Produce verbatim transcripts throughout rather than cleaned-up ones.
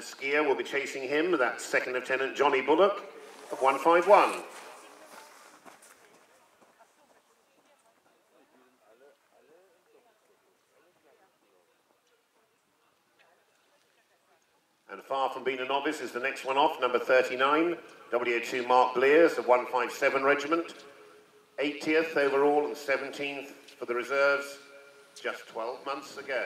novice skier will be chasing him. That's Second Lieutenant Johnny Bullock of one five one. And far from being a novice is the next one off, number thirty-nine, W O two Mark Blears of one five seven Regiment. eightieth overall and seventeenth for the reserves just twelve months ago.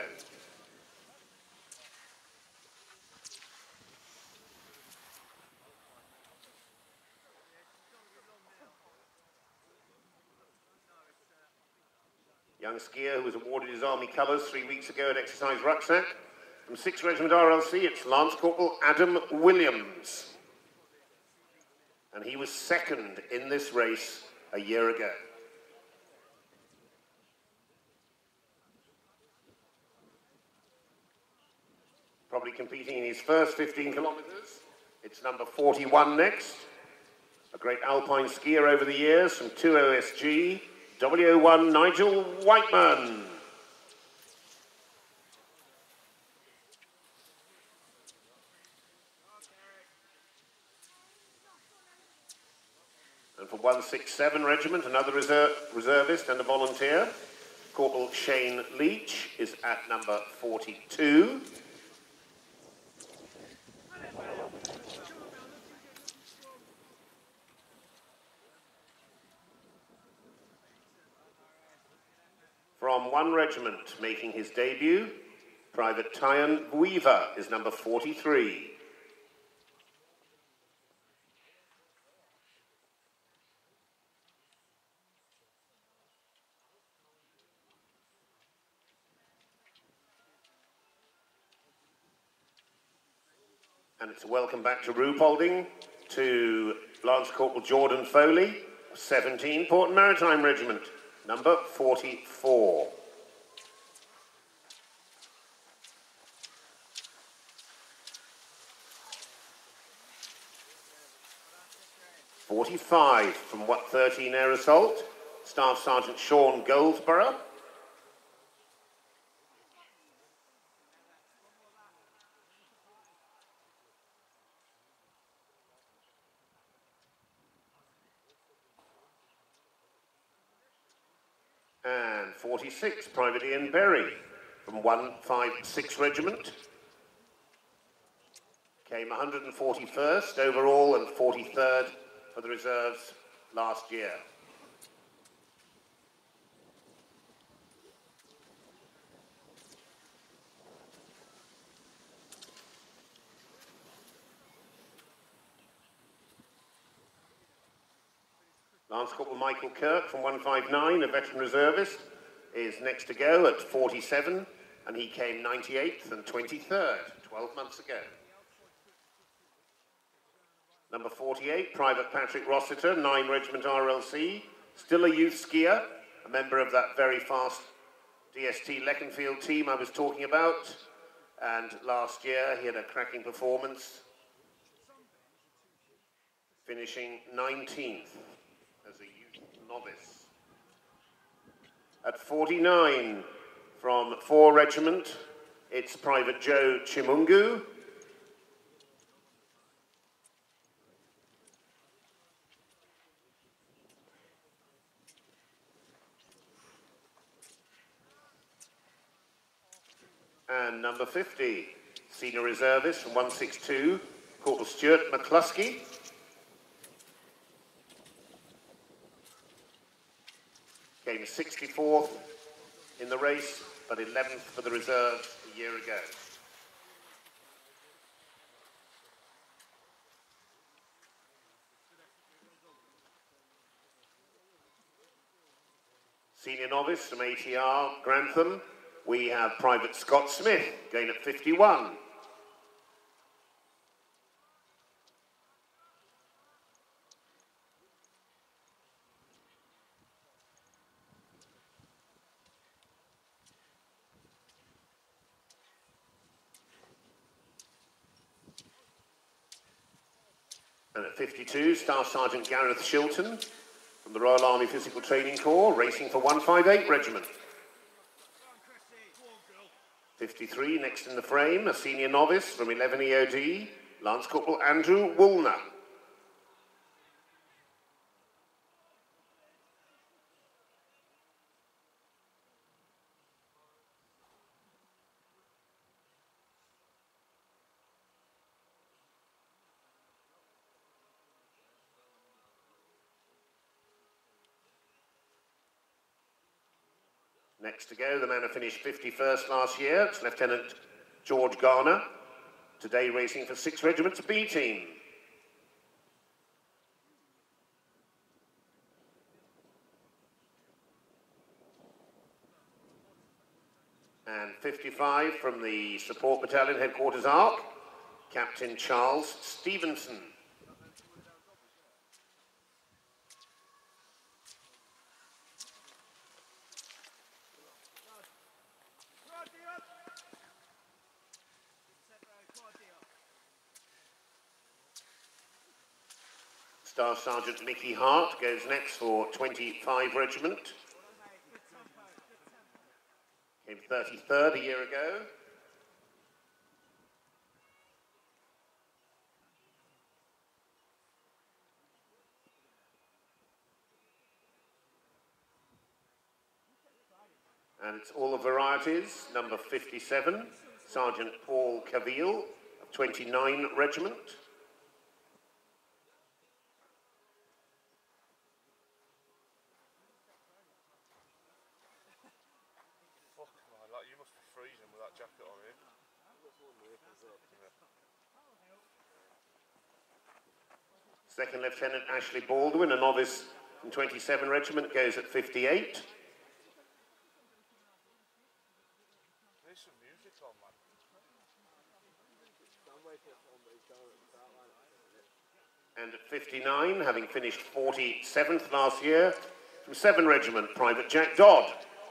Young skier who was awarded his Army colours three weeks ago at Exercise Rucksack. From sixth Regiment R L C, it's Lance Corporal Adam Williams. And he was second in this race a year ago. Probably competing in his first fifteen kilometres. It's number forty-one next. A great alpine skier over the years from two O S G, W O one Nigel Whiteman. And for one six seven Regiment, another reserve, reservist and a volunteer, Corporal Shane Leach is at number forty-two. From one regiment making his debut, Private Tyan Weaver is number forty-three. And it's a welcome back to Ruhpolding to Lance Corporal Jordan Foley, seventeen, Port Maritime Regiment, number forty-four. forty-five from what thirteen Air Assault, Staff Sergeant Sean Goldsborough. And forty-six, Private Ian Berry from one five six Regiment. Came one hundred forty-first overall and forty-third for the reserves last year. Lance Corporal Michael Kirk from one five nine, a veteran reservist, is next to go at forty-seven, and he came ninety-eighth and twenty-third, twelve months ago. Number forty-eight, Private Patrick Rossiter, nine Regiment R L C, still a youth skier, a member of that very fast D S T Leconfield team I was talking about, and last year he had a cracking performance, finishing nineteenth. As a youth novice. At forty-nine, from four Regiment, it's Private Joe Chimungu. And number fifty, Senior Reservist from one six two, Corporal Stuart McCluskey. Came sixty-fourth in the race, but eleventh for the reserves a year ago. Senior Novice from A T R Grantham, we have Private Scott Smith, going at fifty-one. And at fifty-two, Staff Sergeant Gareth Shilton from the Royal Army Physical Training Corps, racing for one five eight Regiment. fifty-three, next in the frame, a senior novice from eleven E O D, Lance Corporal Andrew Woolner. Next to go, the man who finished fifty-first last year, it's Lieutenant George Garner, today racing for six Regiments B Team. And fifty-five from the Support Battalion Headquarters Arc, Captain Charles Stevenson. Staff Sergeant Mickey Hart goes next for twenty-five Regiment. Came thirty-third a year ago. And it's all the varieties. Number fifty-seven, Sergeant Paul Caville of twenty-nine Regiment. Second Lieutenant Ashley Baldwin, a novice from twenty-seven Regiment, goes at fifty-eight. There's some music on, man. And at fifty-nine, having finished forty-seventh last year, from seven Regiment, Private Jack Dodd.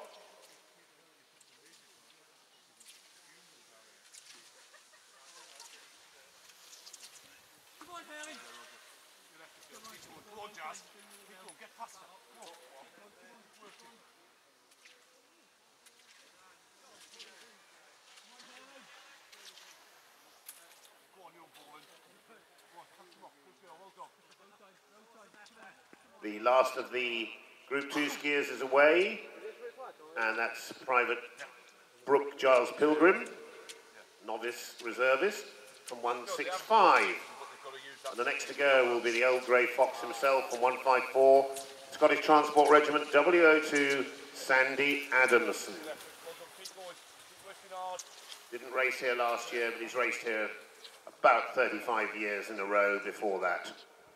The last of the Group two skiers is away, and that's Private Brooke Giles Pilgrim, novice reservist, from one sixty-five. And the next to go will be the old grey fox himself from one fifty-four, Scottish Transport Regiment W O two, Sandy Adamson. Didn't race here last year, but he's raced here about thirty-five years in a row before that.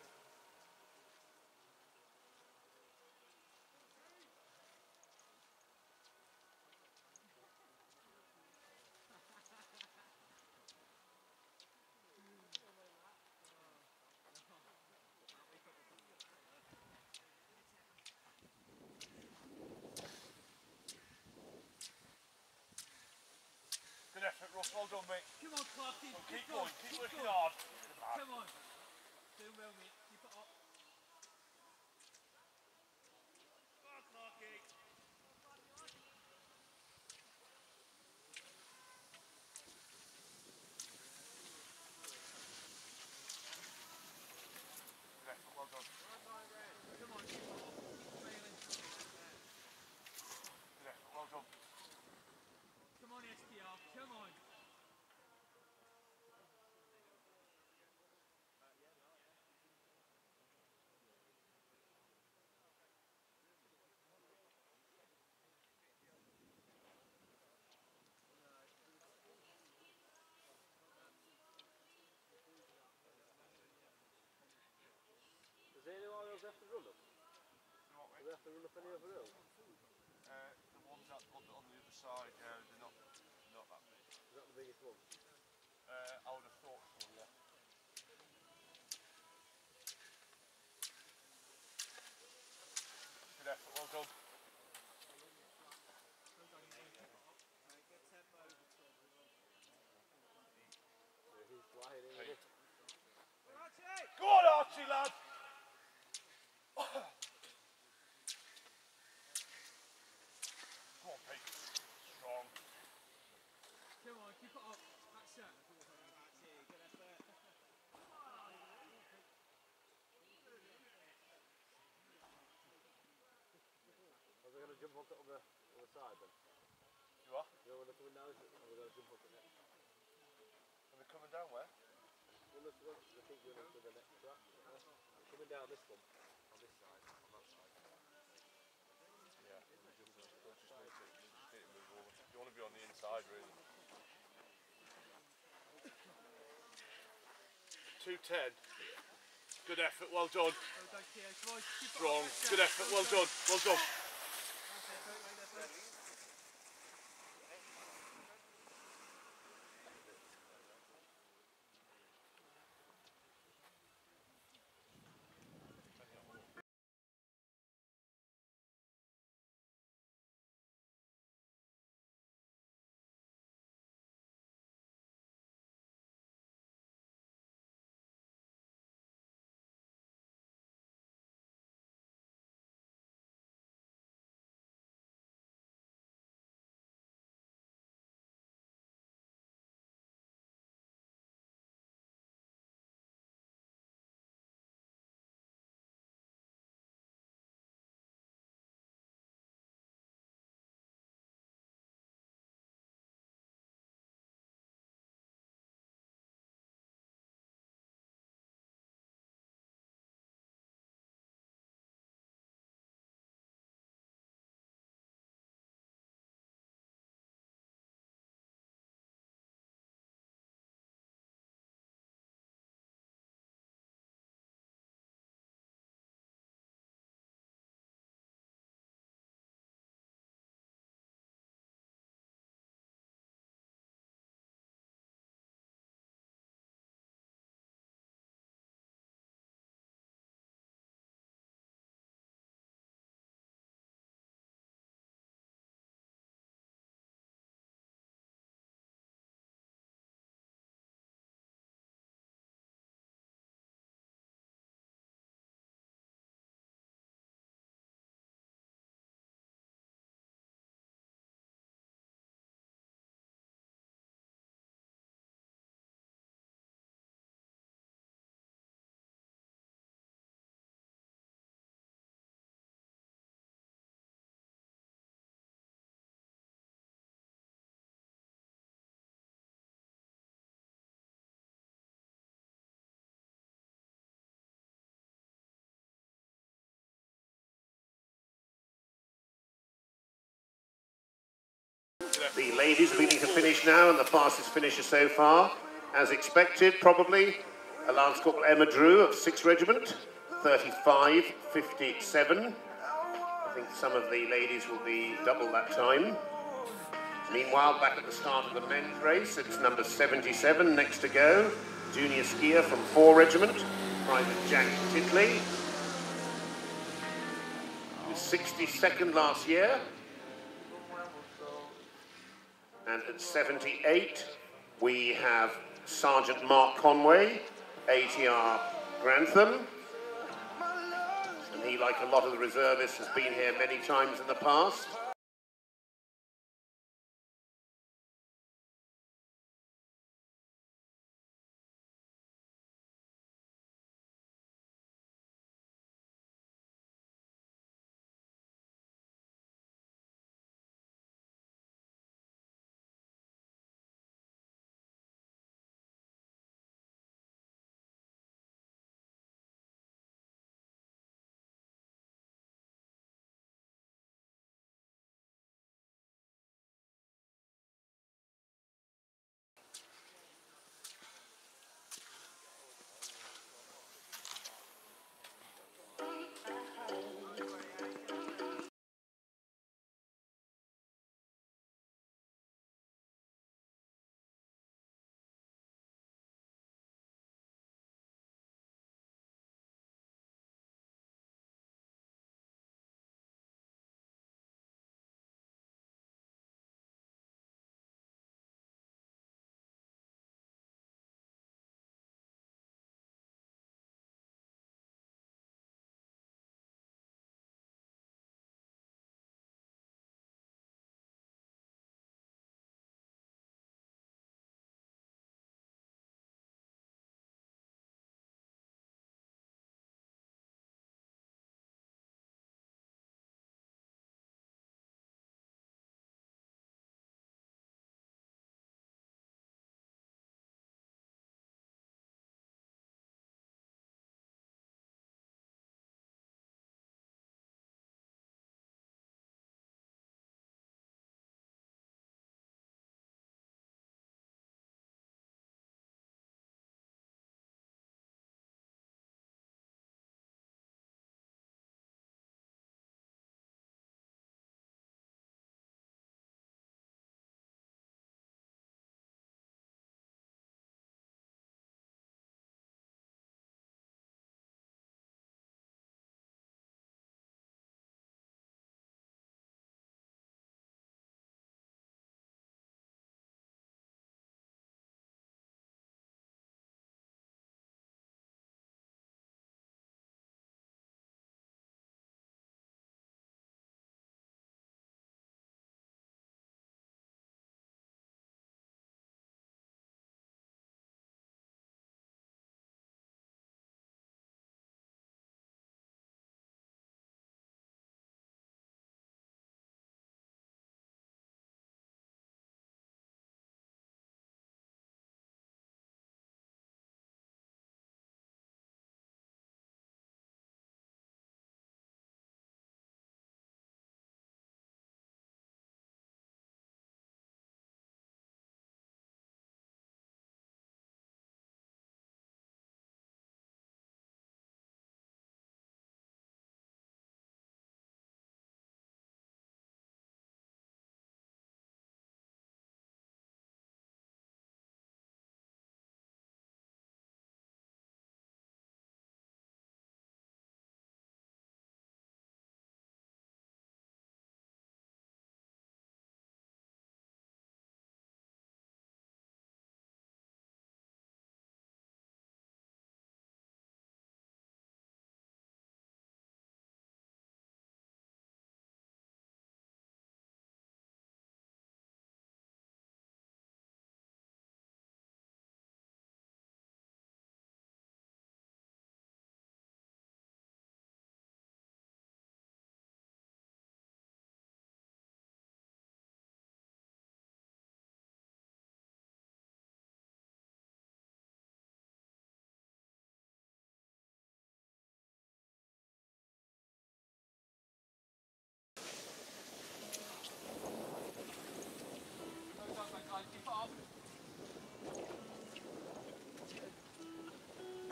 Good effort, Ross. Well done, mate. Come on, Clarky. Well, keep going. Keep working hard. Come on. Doing well, mate. Keep it up. Come on, Clarky. Good effort. Well done. Come on, keep it up. Keep smiling. Good effort. Well done. Come on, S T R. Come on. Does anyone else have to run up? Do they have to run up any other hill? Uh, the ones that on the, on the other side, uh, they're not, not that big. Is that the biggest one? Uh, I would have thought so, yeah. Good effort. Well done. Yeah, he's flying in. Hey. Isn't he? Go on, Archie, lad! Go on, Pete. Strong. jump on the other, other side then? You are? You know when they're coming down, is it? Or we're going to jump on the next? Are they coming down where? Well, let's go, I think going on to the next track. Uh, coming down this one, on this side, on that side. Yeah. Just, just, just, just need to, just need to move over. You want to be on the inside, really. two ten. Good effort, well done. Well done, Theo. Come on, keep it Strong, up, good effort, well done, well done. That's it, right, right, that's it. The ladies beginning to finish now, and the fastest finisher so far, as expected, probably, a Lance Corporal Emma Drew of sixth Regiment, thirty-five fifty-seven. I think some of the ladies will be double that time. Meanwhile, back at the start of the men's race, it's number seventy-seven, next to go, junior skier from four Regiment, Private Jack Titley. He was sixty-second last year. And at seventy-eight, we have Sergeant Mark Conway, A T R Grantham. And he, like a lot of the reservists, has been here many times in the past.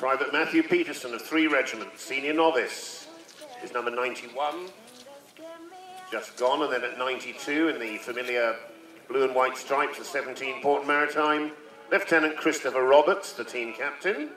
Private Matthew Peterson of three Regiment, Senior Novice, is number ninety-one. Just gone, and then at ninety-two, in the familiar blue and white stripes, the seventeen Port Maritime, Lieutenant Christopher Roberts, the team captain.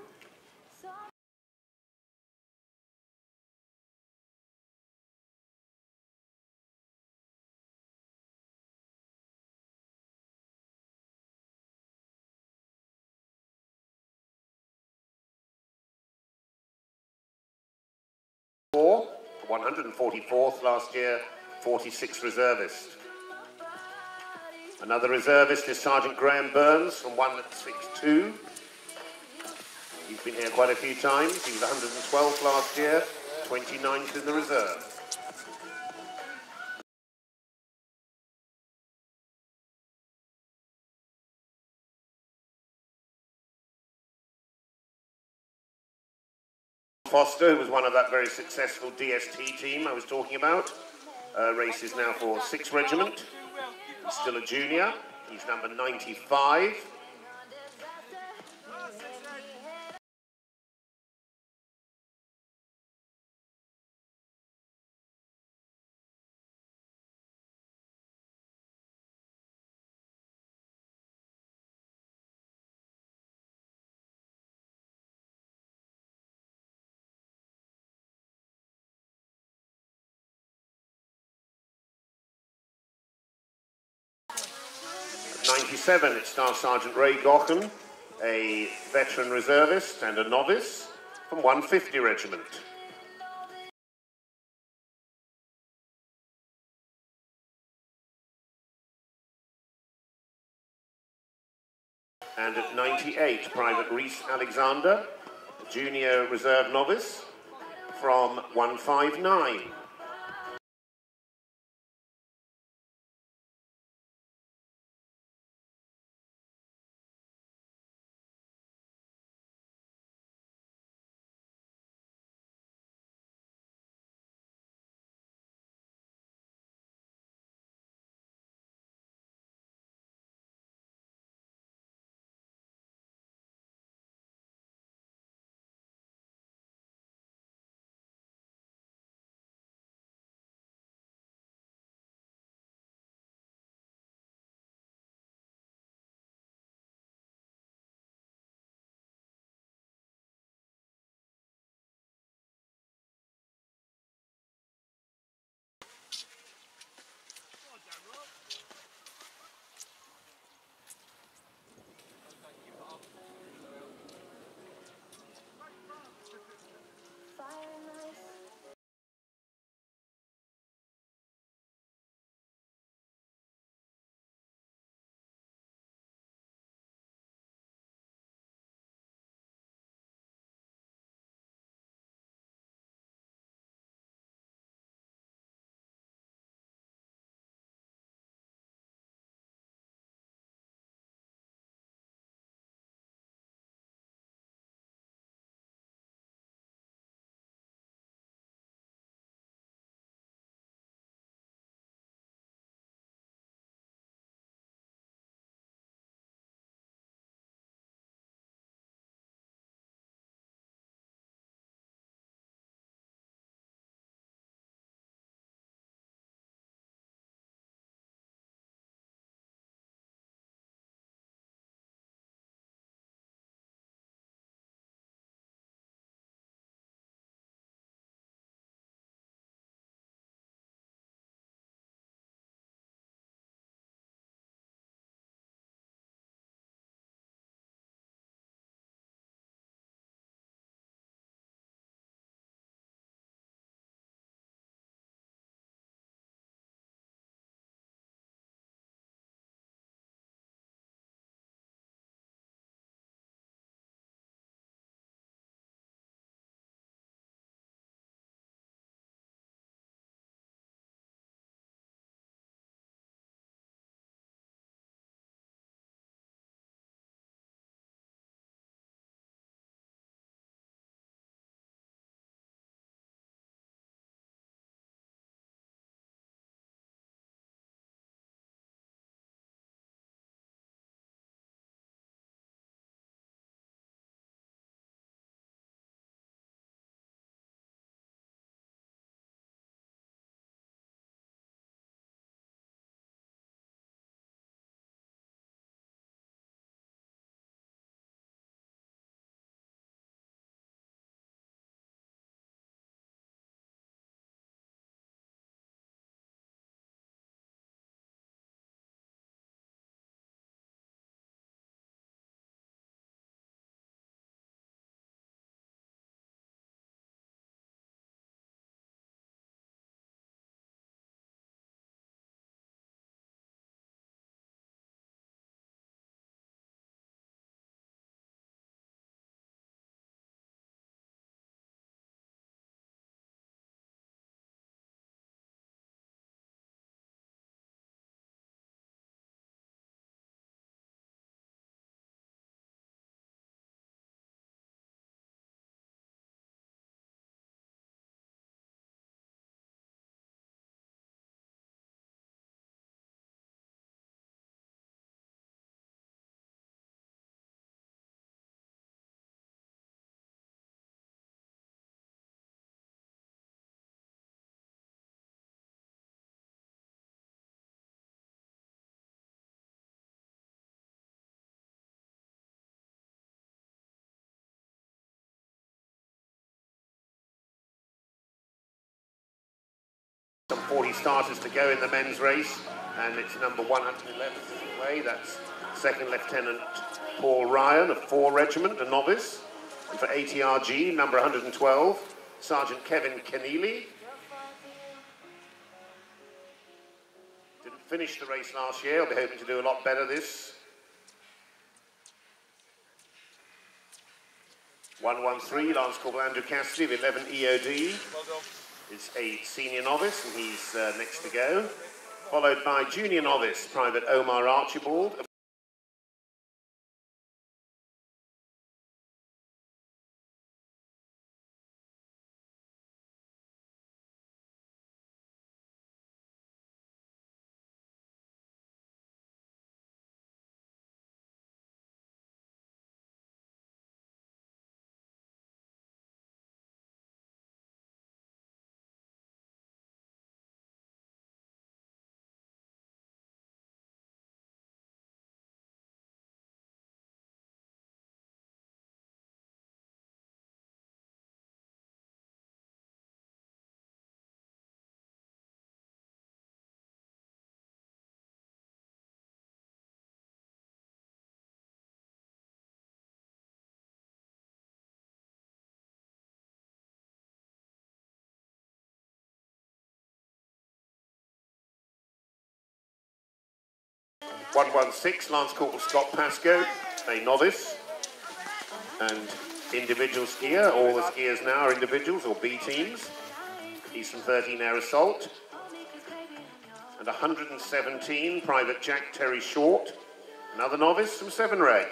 Four, one hundred forty-fourth last year, forty-six reservist. Another reservist is Sergeant Graham Burns from one sixty-two. He's been here quite a few times. He was one hundred twelfth last year, twenty-ninth in the reserve. Foster, who was one of that very successful D S T team I was talking about, uh, races now for sixth Regiment. He's still a junior. He's number ninety-five. ninety-seven, it's Staff Sergeant Ray Gochen, a veteran reservist and a novice from one fifty Regiment. And at ninety-eight, Private Reese Alexander, a junior reserve novice from one fifty-nine. Some forty starters to go in the men's race, and it's number one hundred eleven away. That's Second Lieutenant Paul Ryan of four Regiment, a novice. And for A T R G, number one hundred twelve, Sergeant Kevin Keneally. Didn't finish the race last year. I'll be hoping to do a lot better this. one one three, Lance Corporal Andrew Cassidy of eleven E O D. Well done. Is a senior novice, and he's uh, next to go. Followed by junior novice, Private Omar Archibald. one one six, Lance Corporal Scott Pascoe, a novice and individual skier. All the skiers now are individuals or B teams. He's from thirteen Air Assault. And one hundred seventeen, Private Jack Terry Short, another novice from seven Reg.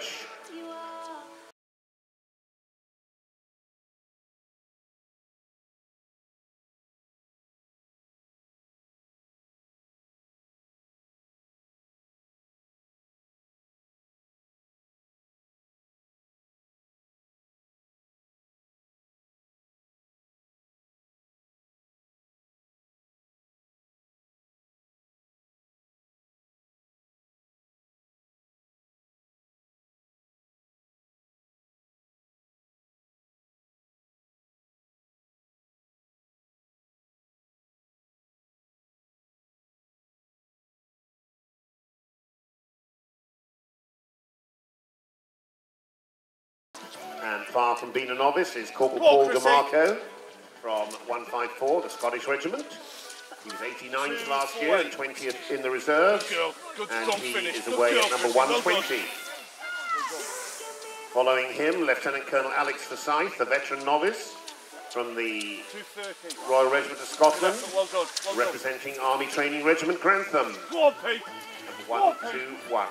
And far from being a novice is Corporal Paul DeMarco from one five four, the Scottish Regiment. He was eighty-ninth last year and twentieth in the reserve. Good And strong he finish. is Good away girl, at number Chrissy. Well one done. twenty. Following him, Lieutenant Colonel Alex Forsyth, a veteran novice from the two thirty. Royal Regiment of Scotland, Well done. Well done. representing Army Training Regiment Grantham. Go on, Pete. one two one.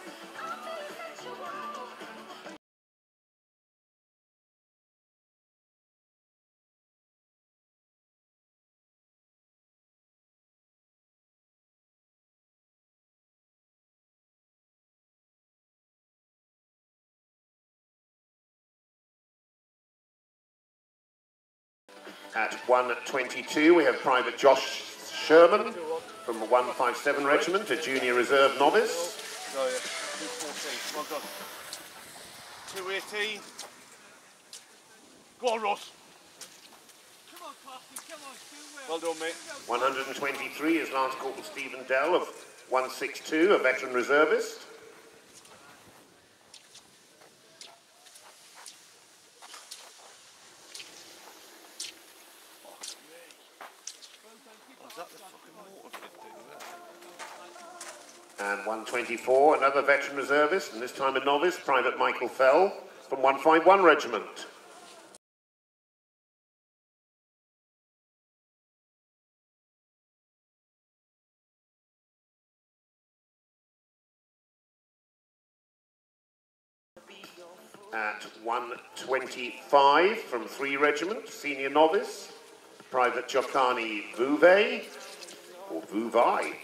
At one twenty-two, we have Private Josh Sherman from the one five seven Regiment, a junior reserve novice. Oh, yeah. two fourteen. Well done. two eighteen. Go on, Ross. Come on, Clarky, come on, do Well well. done, mate. one twenty-three is Lance Corporal Stephen Dell of one six two, a veteran reservist. And one twenty-four, another veteran reservist, and this time a novice, Private Michael Fell from one five one Regiment. At one twenty-five from three Regiment, senior novice, Private Jokani Vuve, or Vuvai.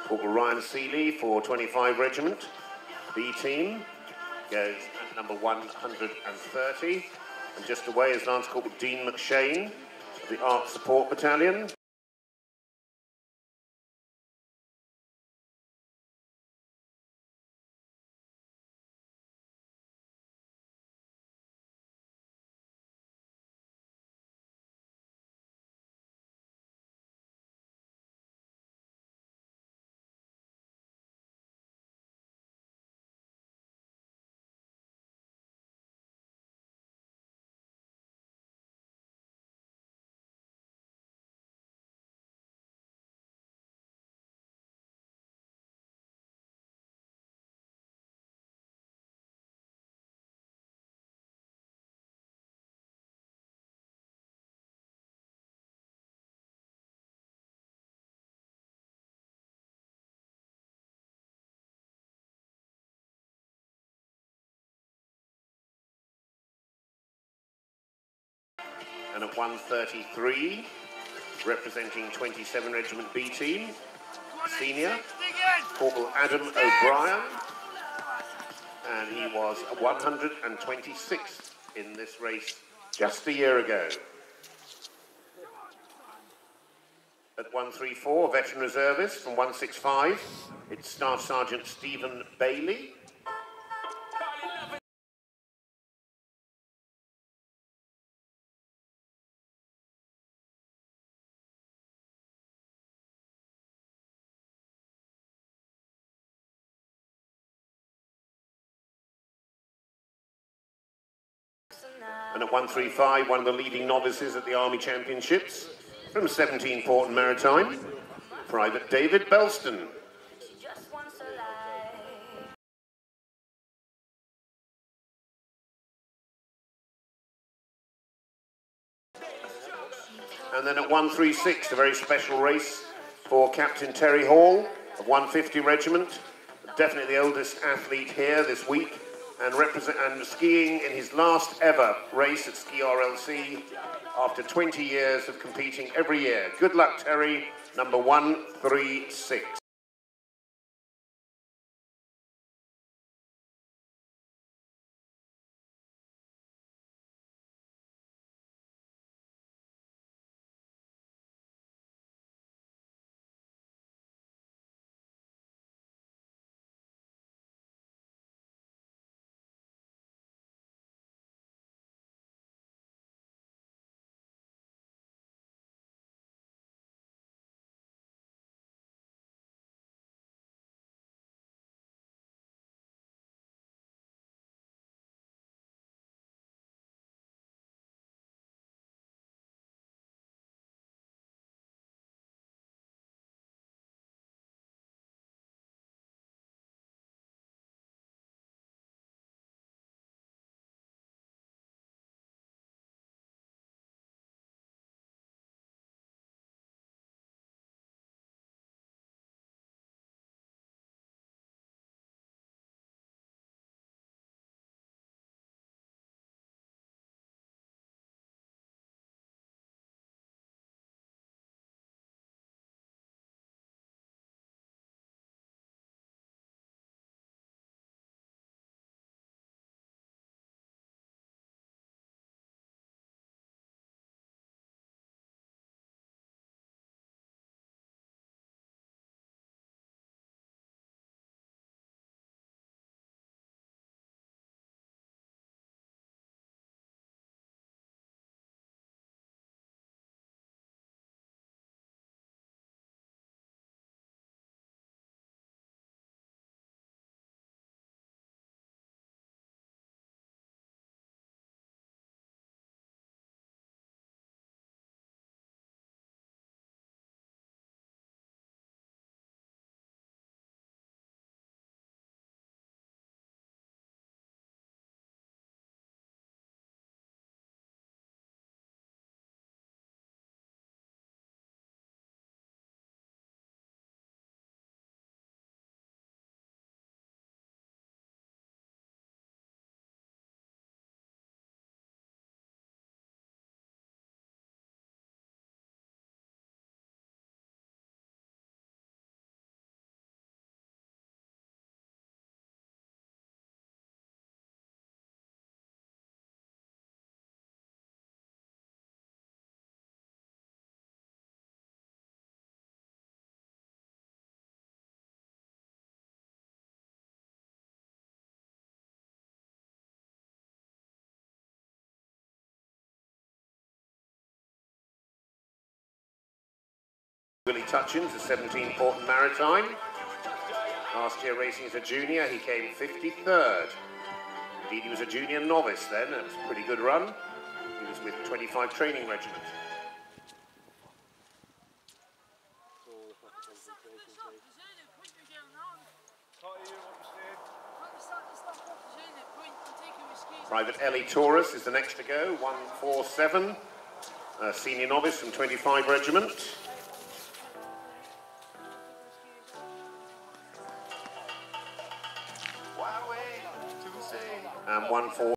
Corporal Ryan Seeley for twenty-five Regiment, B team, goes at number one hundred thirty. And just away is Lance Corporal Dean McShane of the Ark Support Battalion. And at one thirty-three, representing twenty-seven Regiment B team, senior, Corporal Adam O'Brien, and he was one hundred twenty-sixth in this race just a year ago. At one thirty-four, veteran reservist from one sixty-five, it's Staff Sergeant Stephen Bailey. And at one thirty-five, one of the leading novices at the Army Championships, from seventeen Porton Maritime, Private David Belston. And then at one thirty-six, a very special race for Captain Terry Hall of one fifty Regiment, definitely the oldest athlete here this week, and represent and skiing in his last ever race at Ski R L C after twenty years of competing every year. Good luck, Terry, number one thirty-six. Willie Tutchins, the seventeenth Portland Maritime. Last year racing as a junior, he came fifty-third. Indeed, he was a junior novice then, and it was a pretty good run. He was with twenty-five Training Regiment. Private Ellie Taurus is the next to go, one four seven, a senior novice from twenty-five Regiment. And one four.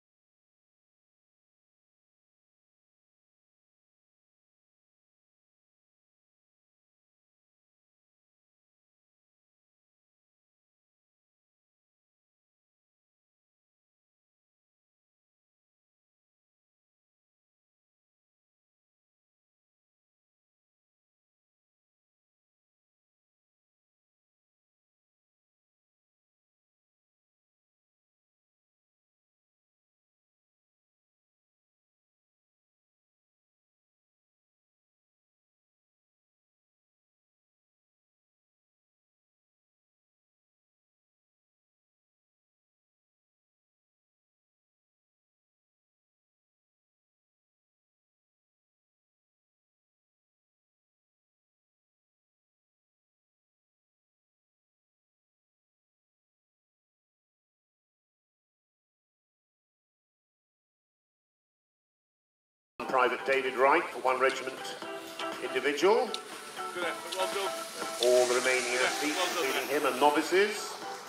Private David Wright for one regiment individual. Good effort, well done. And all the remaining Yeah, athletes, well done, including him, are novices.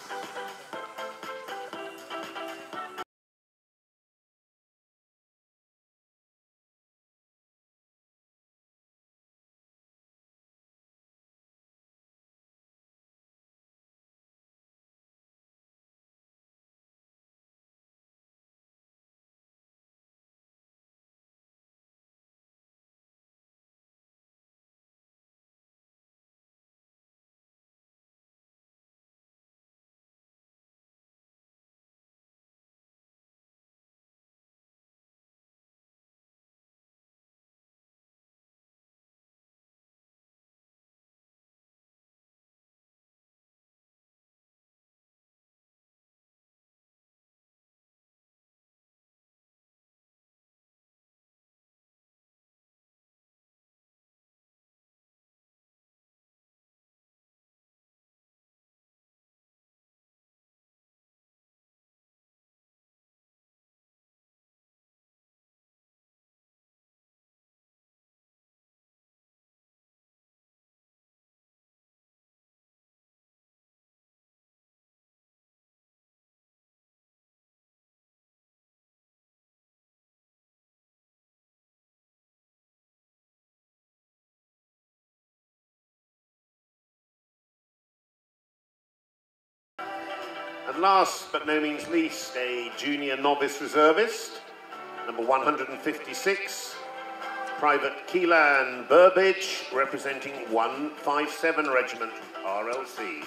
And last but no means least, a junior novice reservist, number one hundred fifty-six, Private Keelan Burbidge, representing one five seven Regiment, R L C.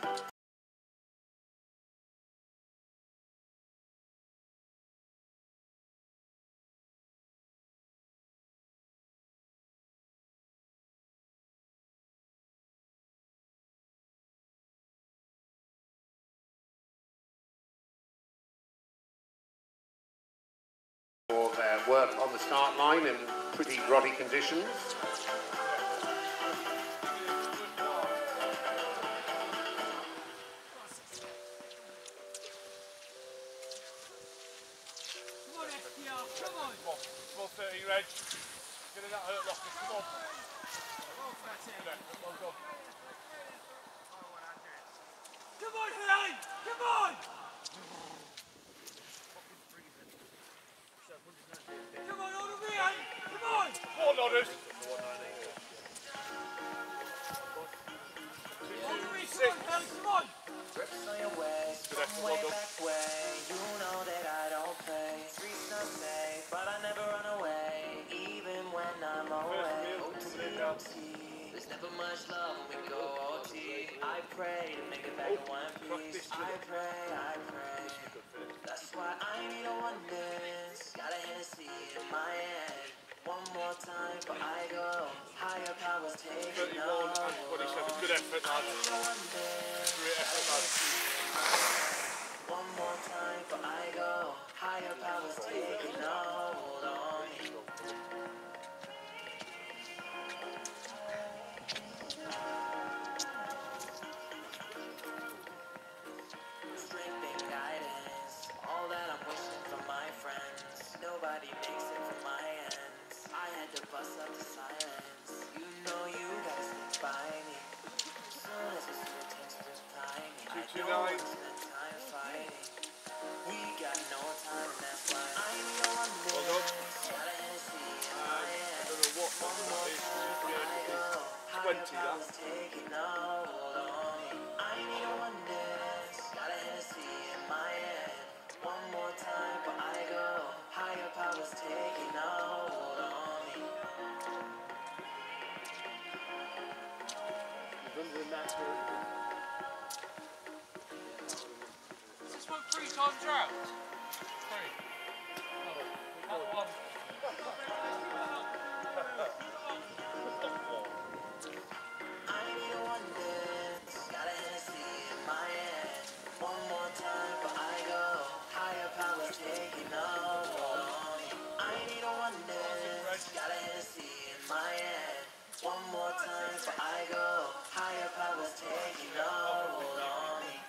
For their work on the start line in pretty grotty conditions. Come on, F D R, come on! Come on, twelve thirty, Reg. Get in that hurt locker, come on. Good effort, well done. Come on, Helen! Come on! Come on, all the way, Ann! Come on! Four nodders. All the way, come on, Helen, come on! Grips on your waist, Good effort, from well way done. back way. You know that I don't play. Streets not safe, but I never run away, even when I'm away. O T, O T. There's never much love when we go O T. I pray to make it back in one piece. I pray, I pray. That's why I need a one dance. Got a Hennessy in my hand. One more time before I go. High higher powers taking thirty-one and twenty-seven. Good effort, lads. Great effort, lads. One more time for I go. Higher powers taking a hold on me. Strength and guidance, all that I'm wishing for my friends. Nobody makes it from my ends. I had to bust up the silence. You know you gotta stick by me. Soon as it's your turn to reply me, I two two don't nine. wanna spend time fighting. We got no time, and that's why I know I'm Well done. this. Got a Hennessy in my I hand. don't know what One more that is. time for I go. Higher twenty, that. powers taking a hold on me. I need a one dance. Got a Hennessy in my hand. One more time for I go. Higher powers taking a hold on me. Runs in that too. Is this one three times out? Three. That one. I need a one dance. Got a Hennessy in my hand. One more time for I go. Higher powers taking a hold on me. I need a one dance. Got a Hennessy in my hand. One more time for I go. Higher powers taking a hold on me.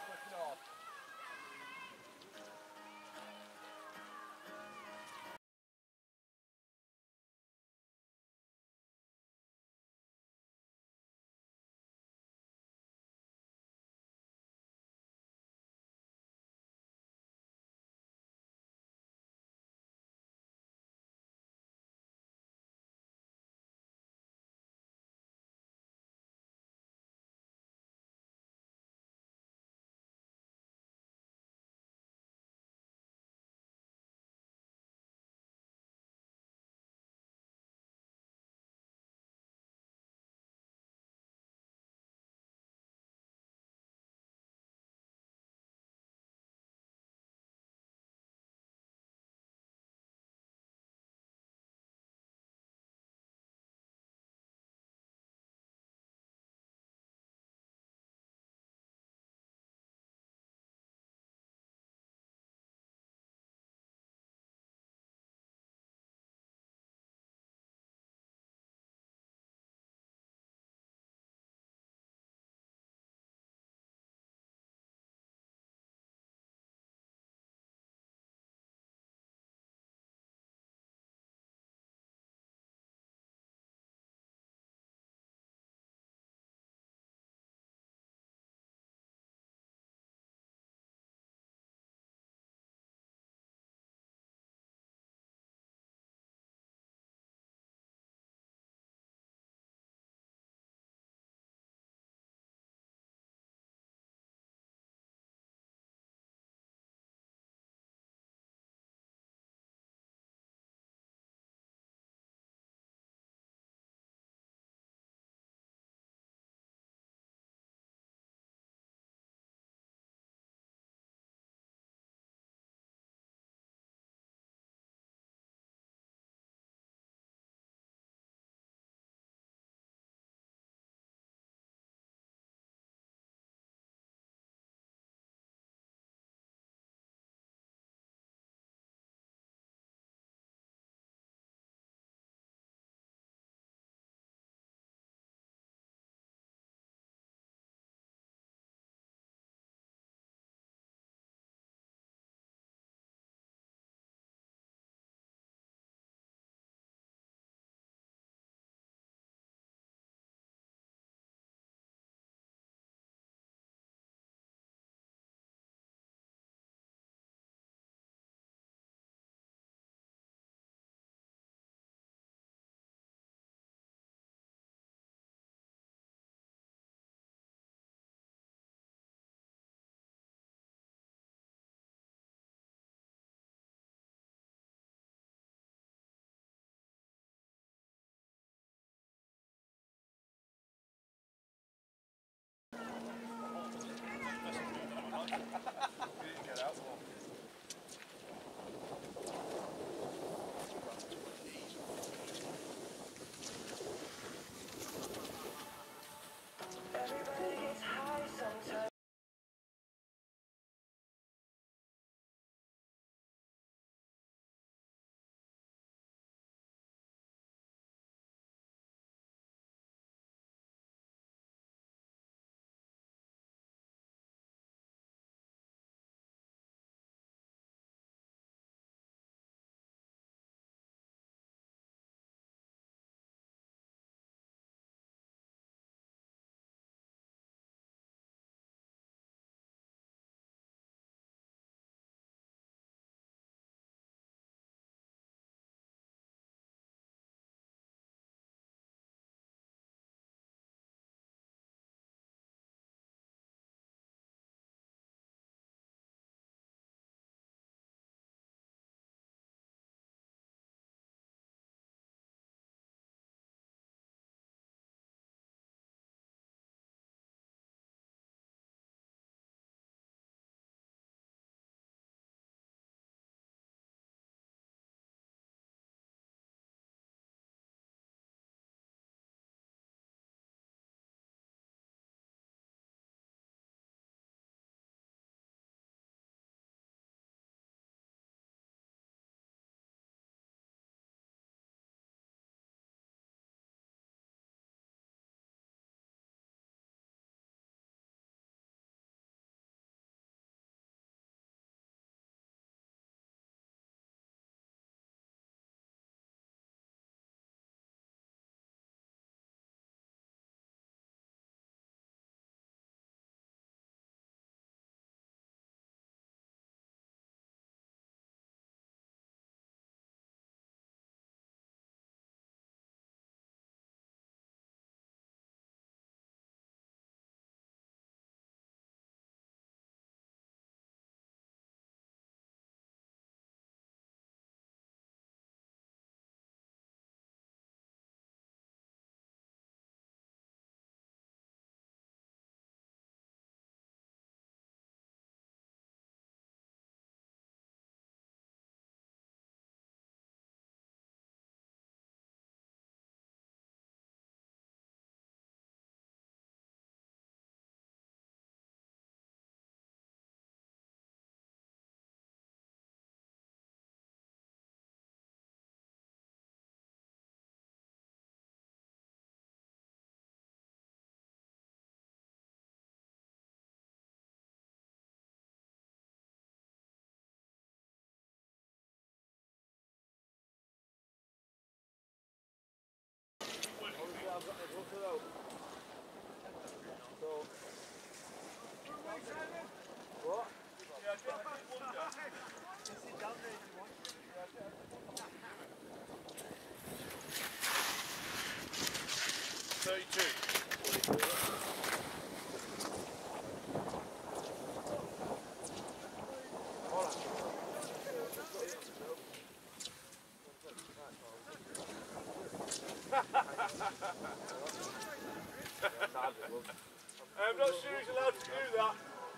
though. So, what? Yeah, I did wonder. Thirty-two. I'm not sure he's allowed to do that.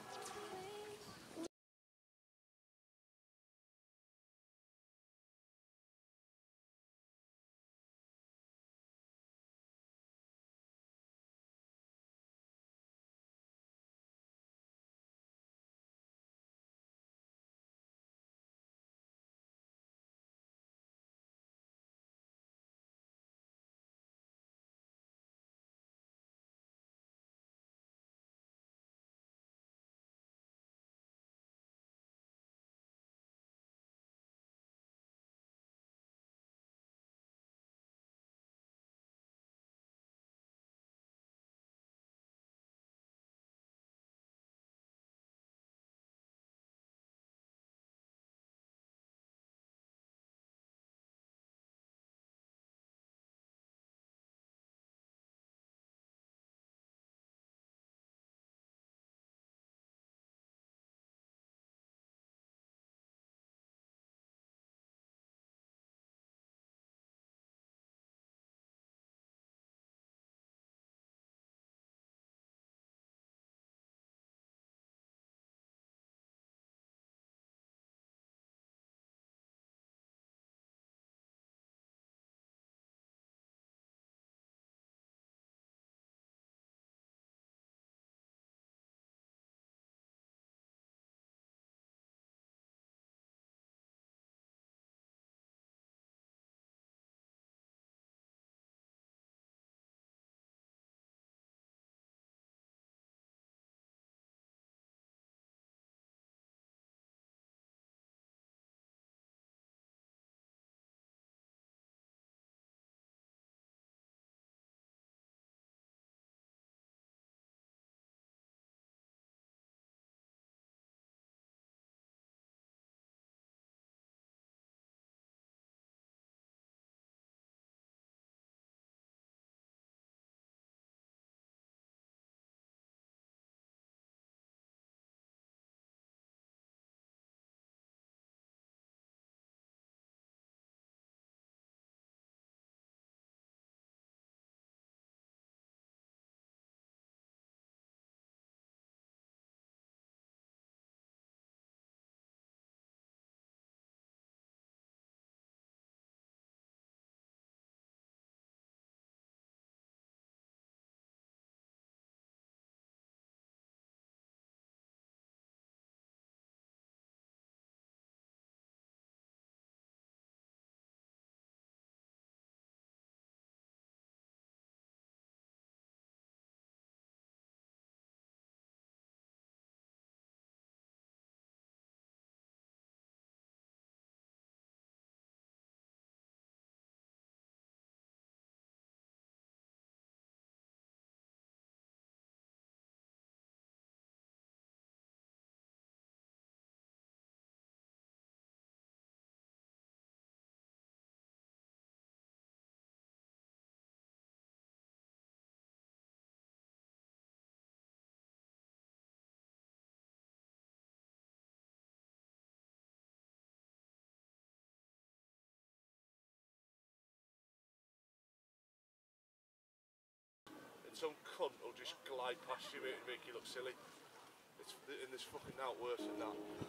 And some cunt will just glide past you and make you look silly. It's, and there's fucking out worse than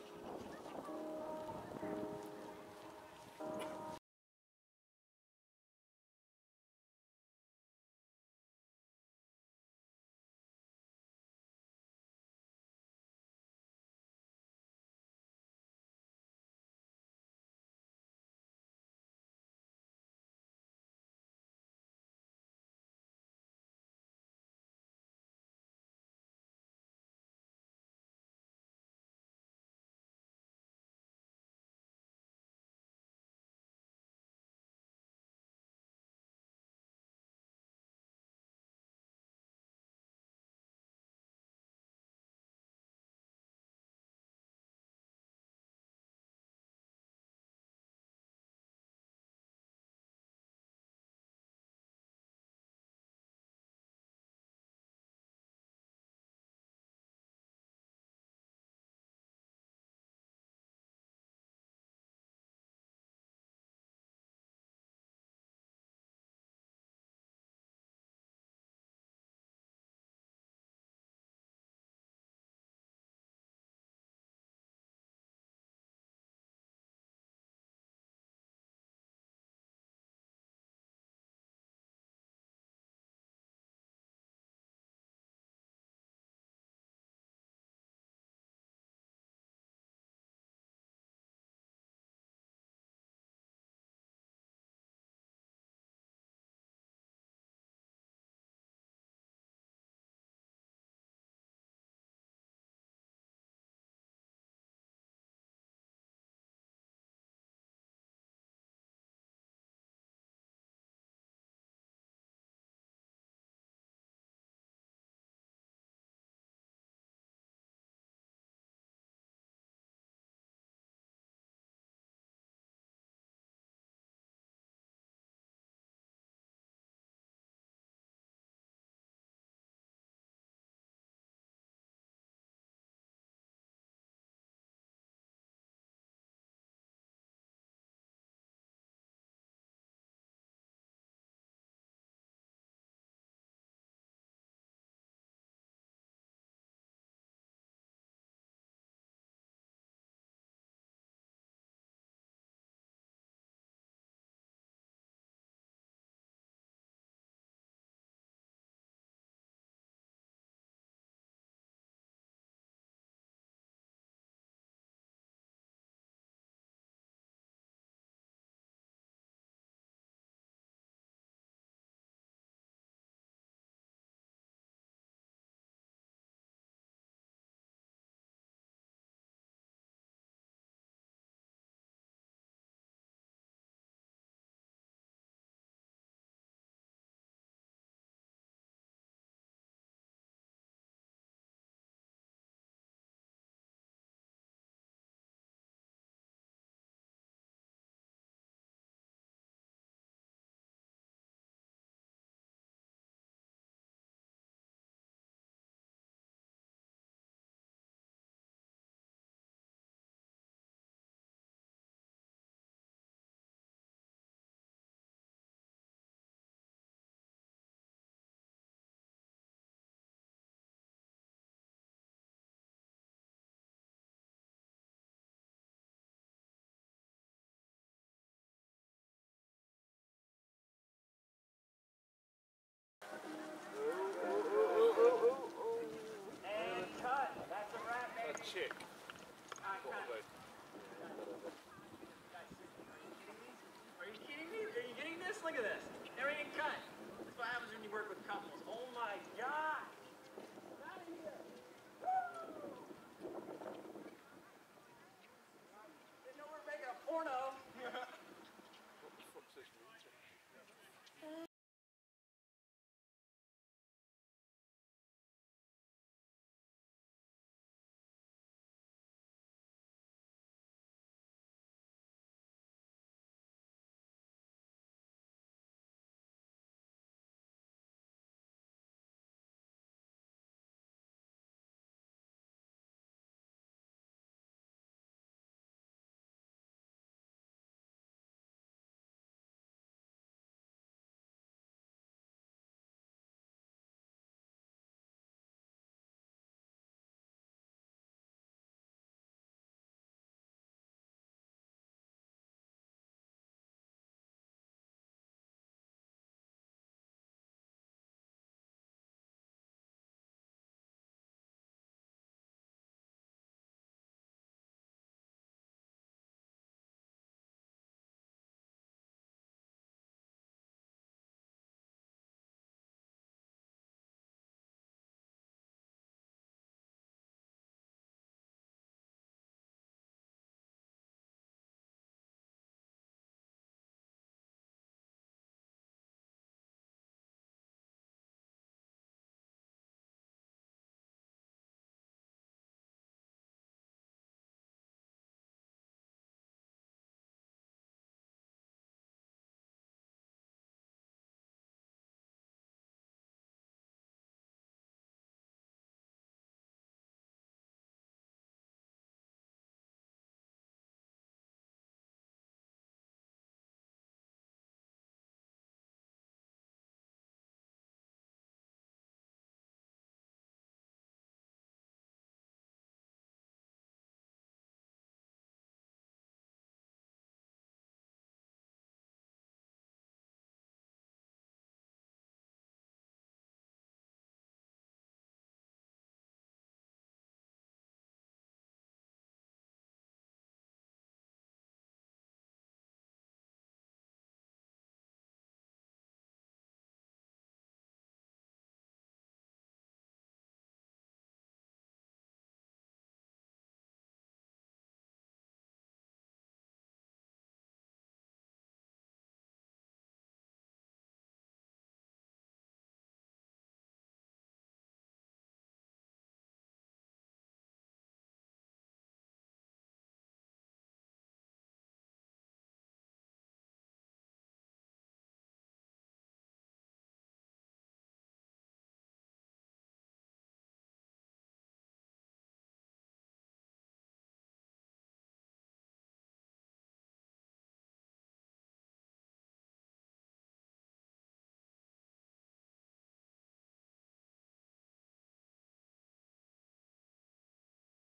that.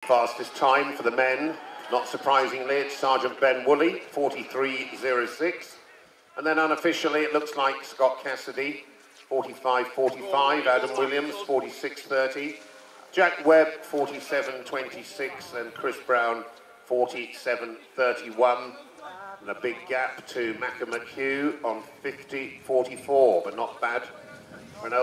Fastest time for the men, not surprisingly, it's Sergeant Ben Woolley, forty-three oh six. And then unofficially, it looks like Scott Cassidy, forty-five forty-five, Adam Williams, forty-six thirty, Jack Webb, forty-seven twenty-six, and Chris Brown, forty-seven thirty-one. And a big gap to Macca McHugh on fifty forty-four, but not bad. Renault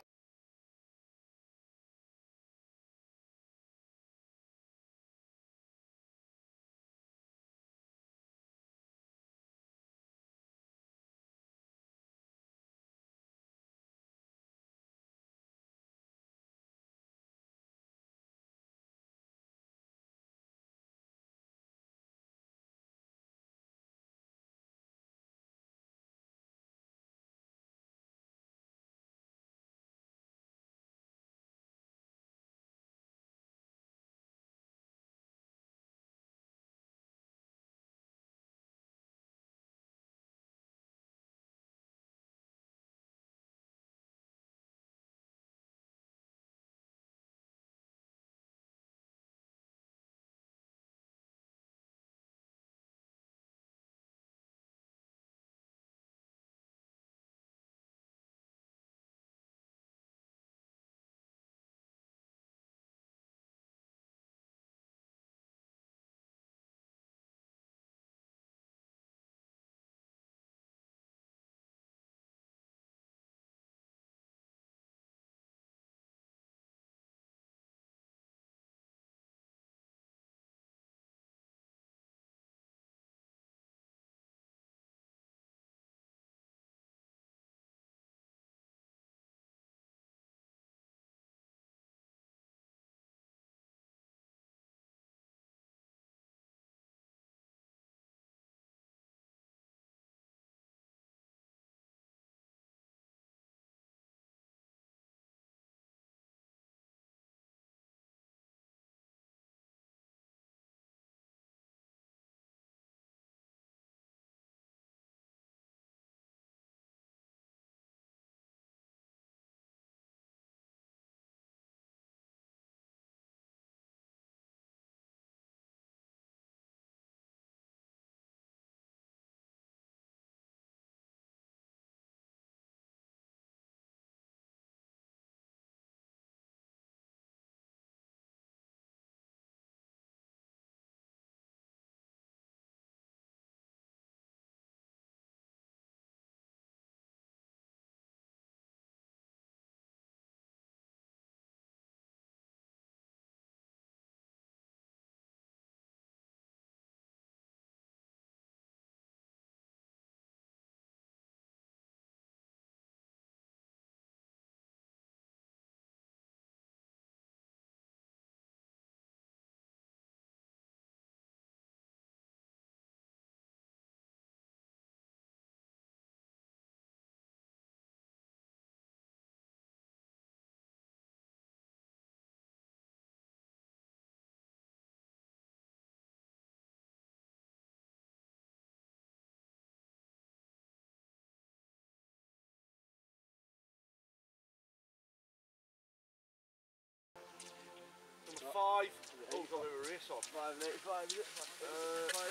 Five. Oh, we've got a bit of a race on. Five and eighty-five, is it? Uh, five.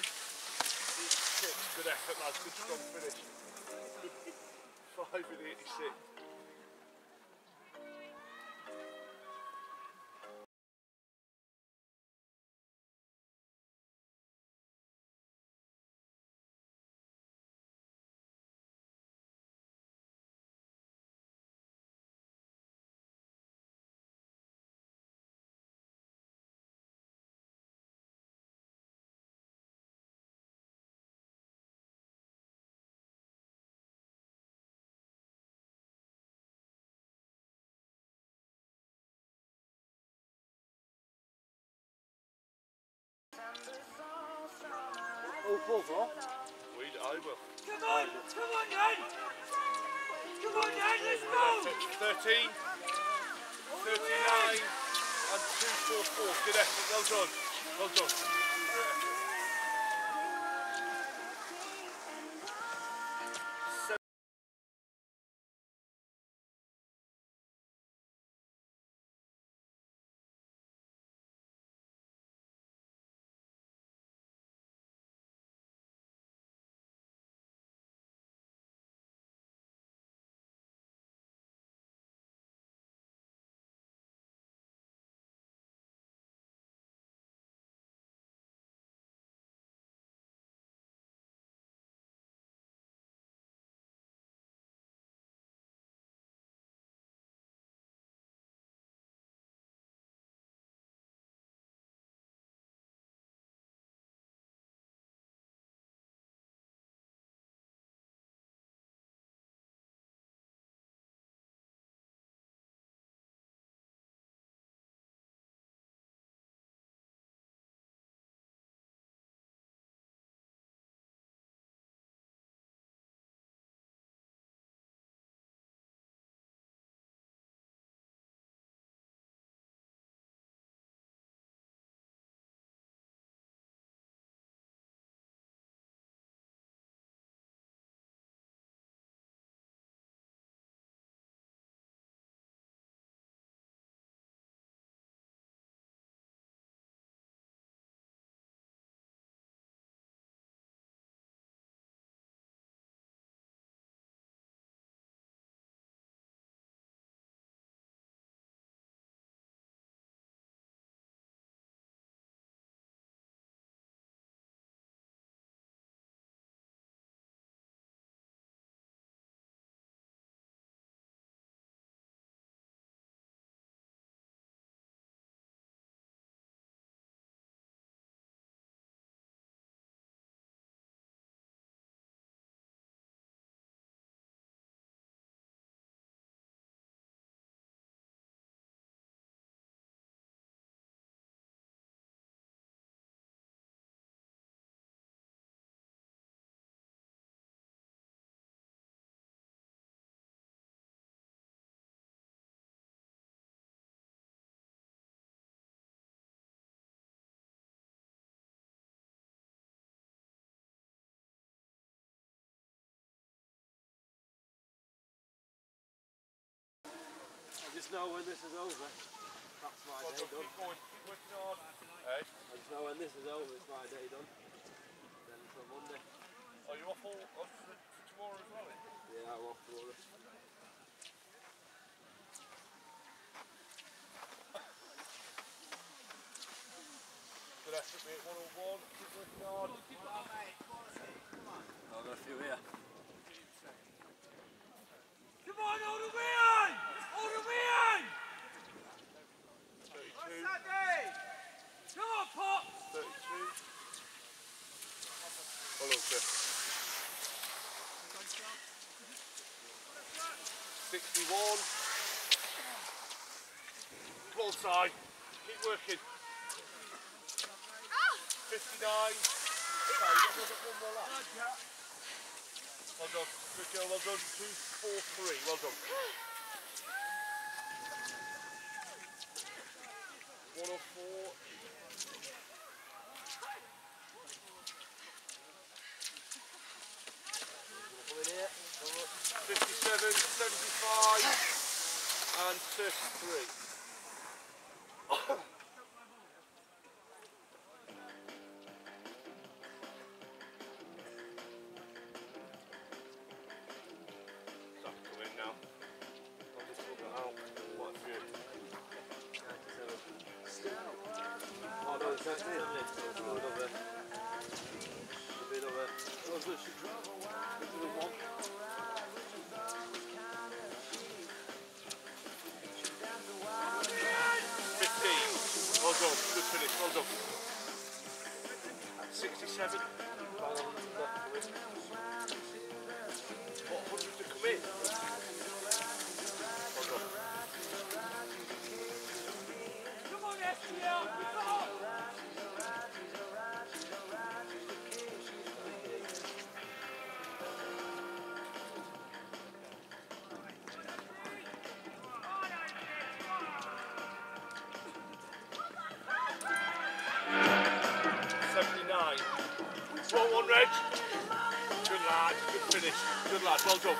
Six. Good effort, lads. Good strong finish. Five and eighty-six. Oh, four, four. We, I will. Come on, come on, Dan! Come on, Dan, let's go! thirteen, thirty-nine, and two forty-four. Good effort. Well done. Well done. Good effort. just know when this is over. That's my Well day done, done. keep going, keep working hard. Hey? I just know when this is over, it's my day done. Then for Monday. Are you off, all, off for, for tomorrow as well? Eh? Yeah, I'm off tomorrow. Good effort, mate. one oh one. Keep working hard. I've got a few here. Come on, all the way on! All the way on! thirty-two. Come on, Pop! thirty-two. Well done, Chris. sixty-one. Come on, side. Keep working. fifty-nine. Okay, you've got one more lap. Well done. Good girl, well done. two four three. Well done. one oh four. fifty-seven, seventy-five, and thirty-three. Start to come in now. I'll just look it out. What a few. Oh no, it's actually a bit of a... A bit of a... Oh, good. This is the one. fifteen. Well done. Good finish. Well done. sixty-seven. What, one hundred to come in? Well done. Come on, S T L! Come on! seventy-nine. Well one, Reg. Good lad. Good finish. Good lad. Well done.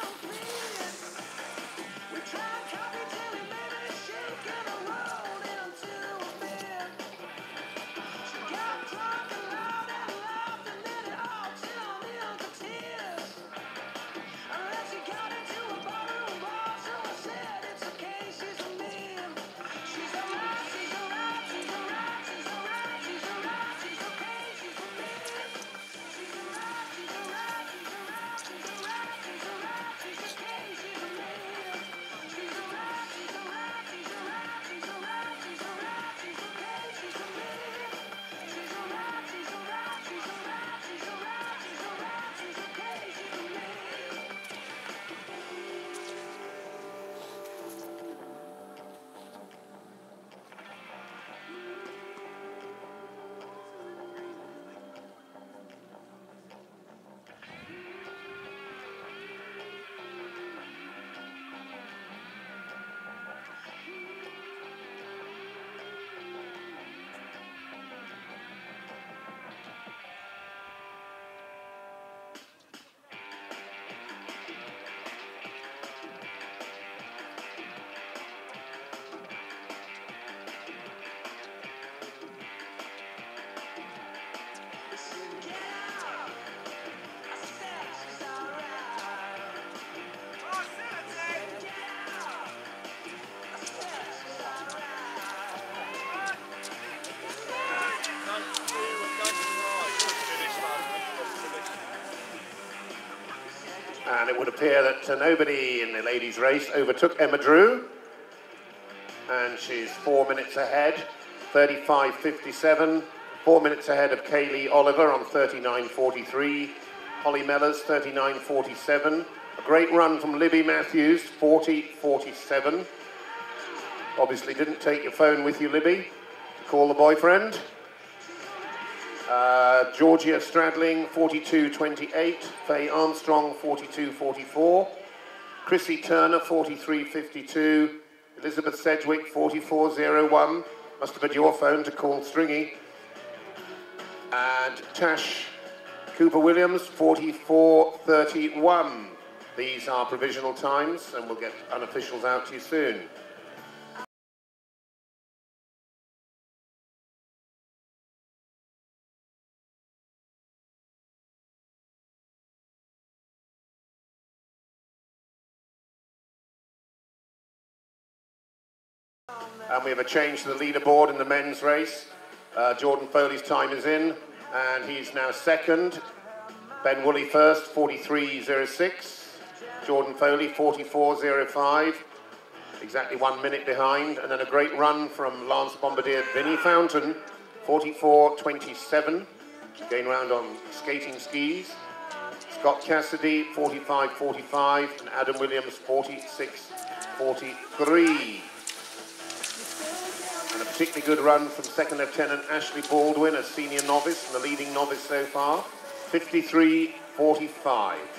And it would appear that uh, nobody in the ladies' race overtook Emma Drew. And she's four minutes ahead, thirty-five fifty-seven. Four minutes ahead of Kaylee Oliver on thirty-nine forty-three. Holly Mellors, thirty-nine forty-seven. A great run from Libby Matthews, forty forty-seven. Obviously didn't take your phone with you, Libby, to call the boyfriend. Uh, Georgia Stradling, forty-two twenty-eight. Faye Armstrong, forty-two forty-four. Chrissy Turner, forty-three fifty-two. Elizabeth Sedgwick, forty-four oh one. Must have had your phone to call Stringy. And Tash Cooper-Williams, forty-four thirty-one. These are provisional times, and we'll get unofficials out to you soon. And we have a change to the leaderboard in the men's race. Uh, Jordan Foley's time is in, and he's now second. Ben Woolley first, forty-three oh six. Jordan Foley, forty-four oh five. Exactly one minute behind. And then a great run from Lance Bombardier, Vinnie Fountain, forty-four twenty-seven. Going round on skating skis. Scott Cassidy, forty-five forty-five. And Adam Williams, forty-six forty-three. And a particularly good run from Second Lieutenant Ashley Baldwin, a senior novice and the leading novice so far, fifty-three forty-five.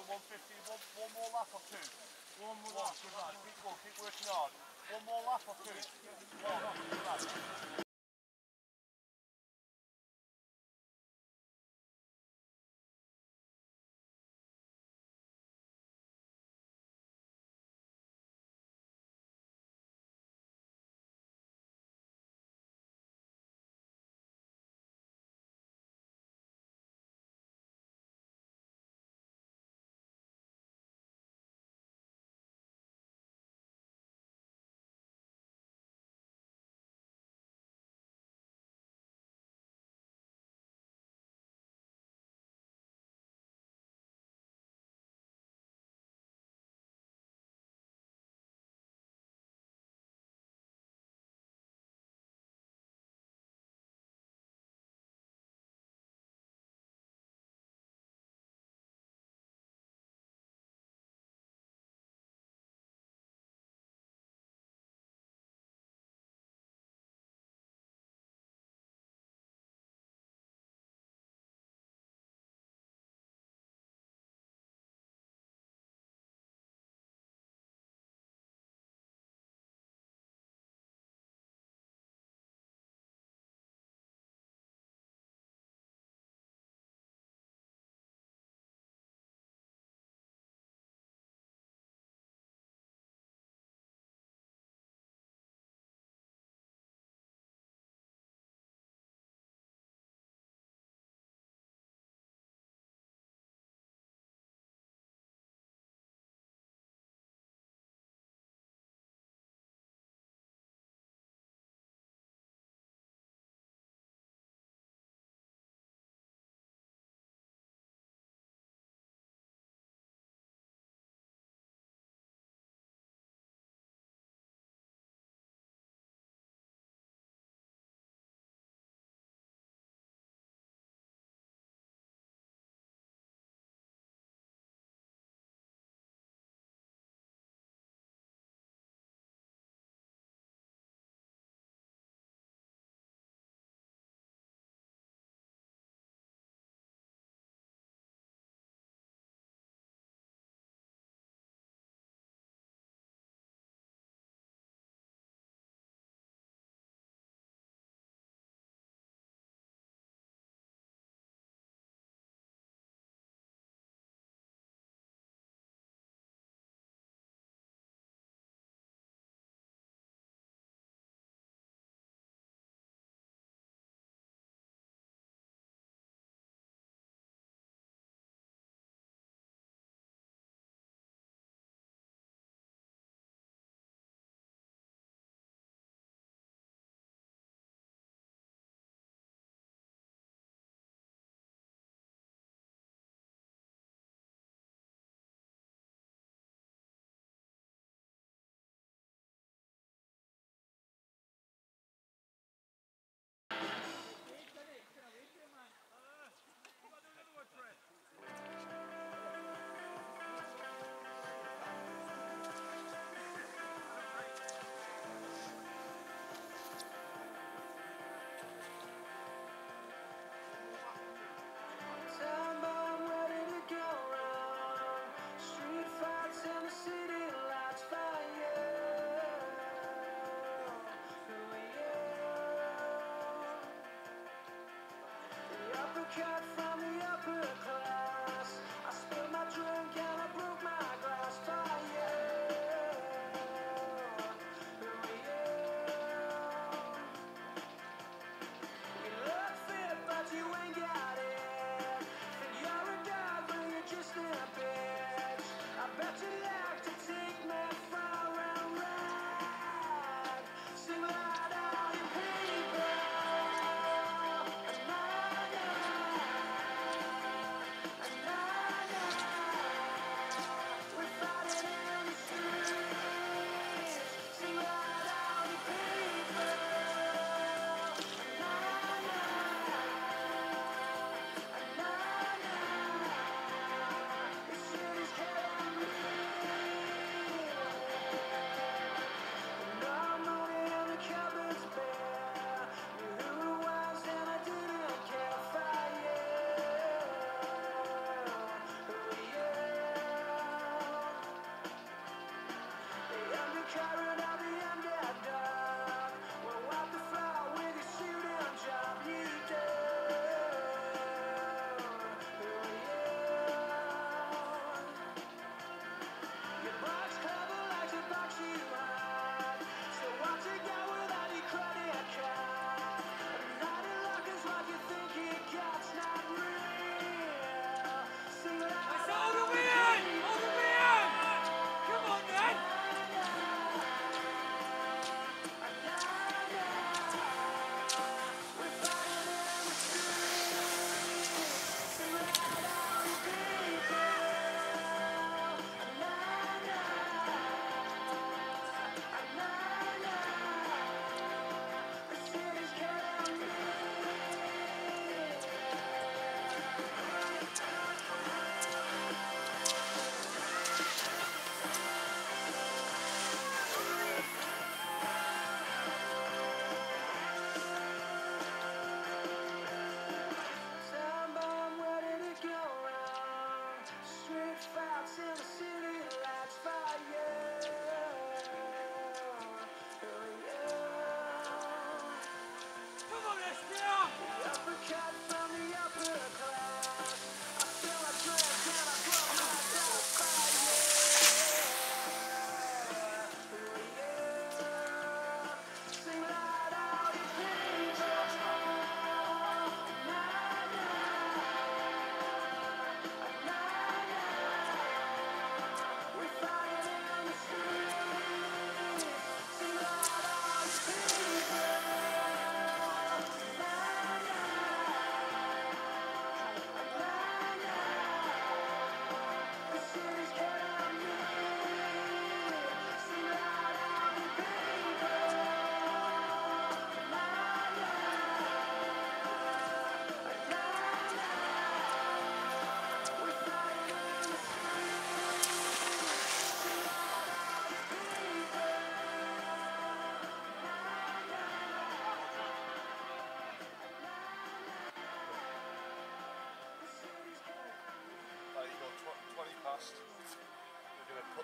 one fifty, one, one more lap or two? One more lap. Good lad. Keep going, keep working hard. One more lap or two? One, good lad.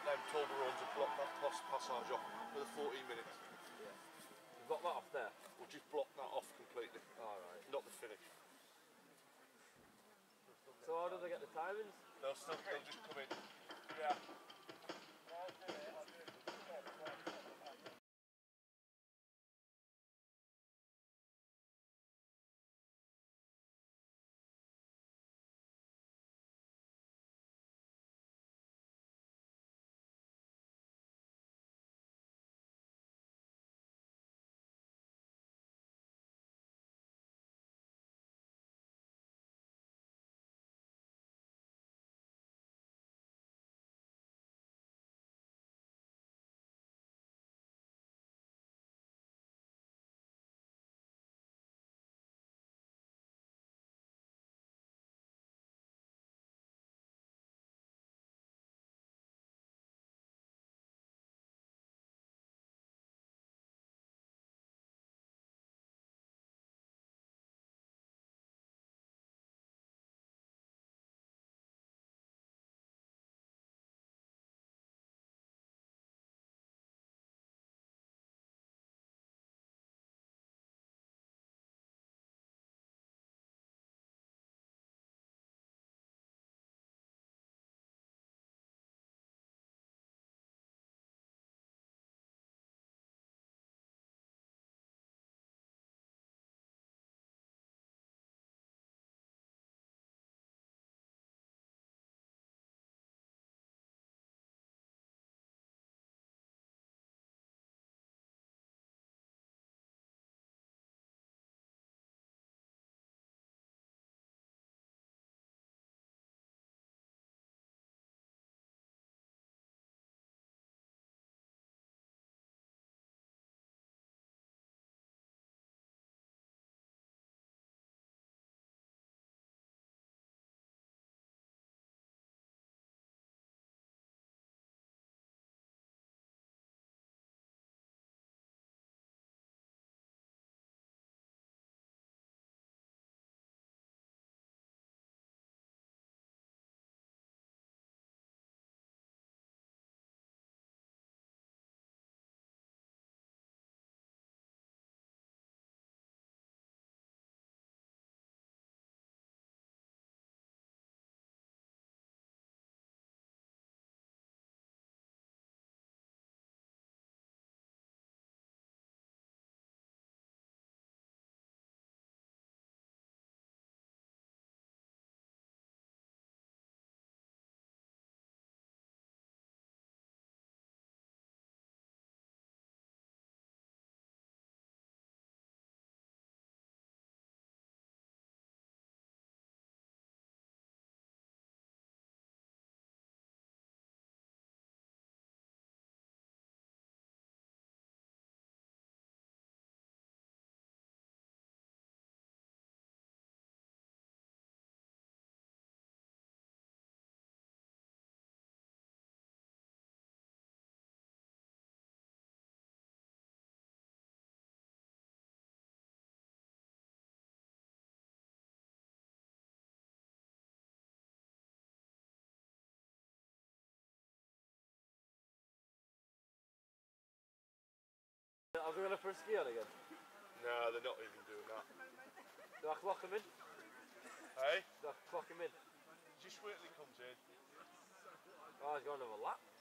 block them Toblerones and block that pass passage off for the fourteen minutes. Yeah. You've got that off there? We'll just block that off completely. Alright. Not the finish. So how do they get the timings? They'll still they'll just come in. Yeah. Are they going for a ski on again? No, they're not even doing that. Do I clock him in? Hey? Do I clock him in? Just wait till he comes in. Oh, he's going to have a lap.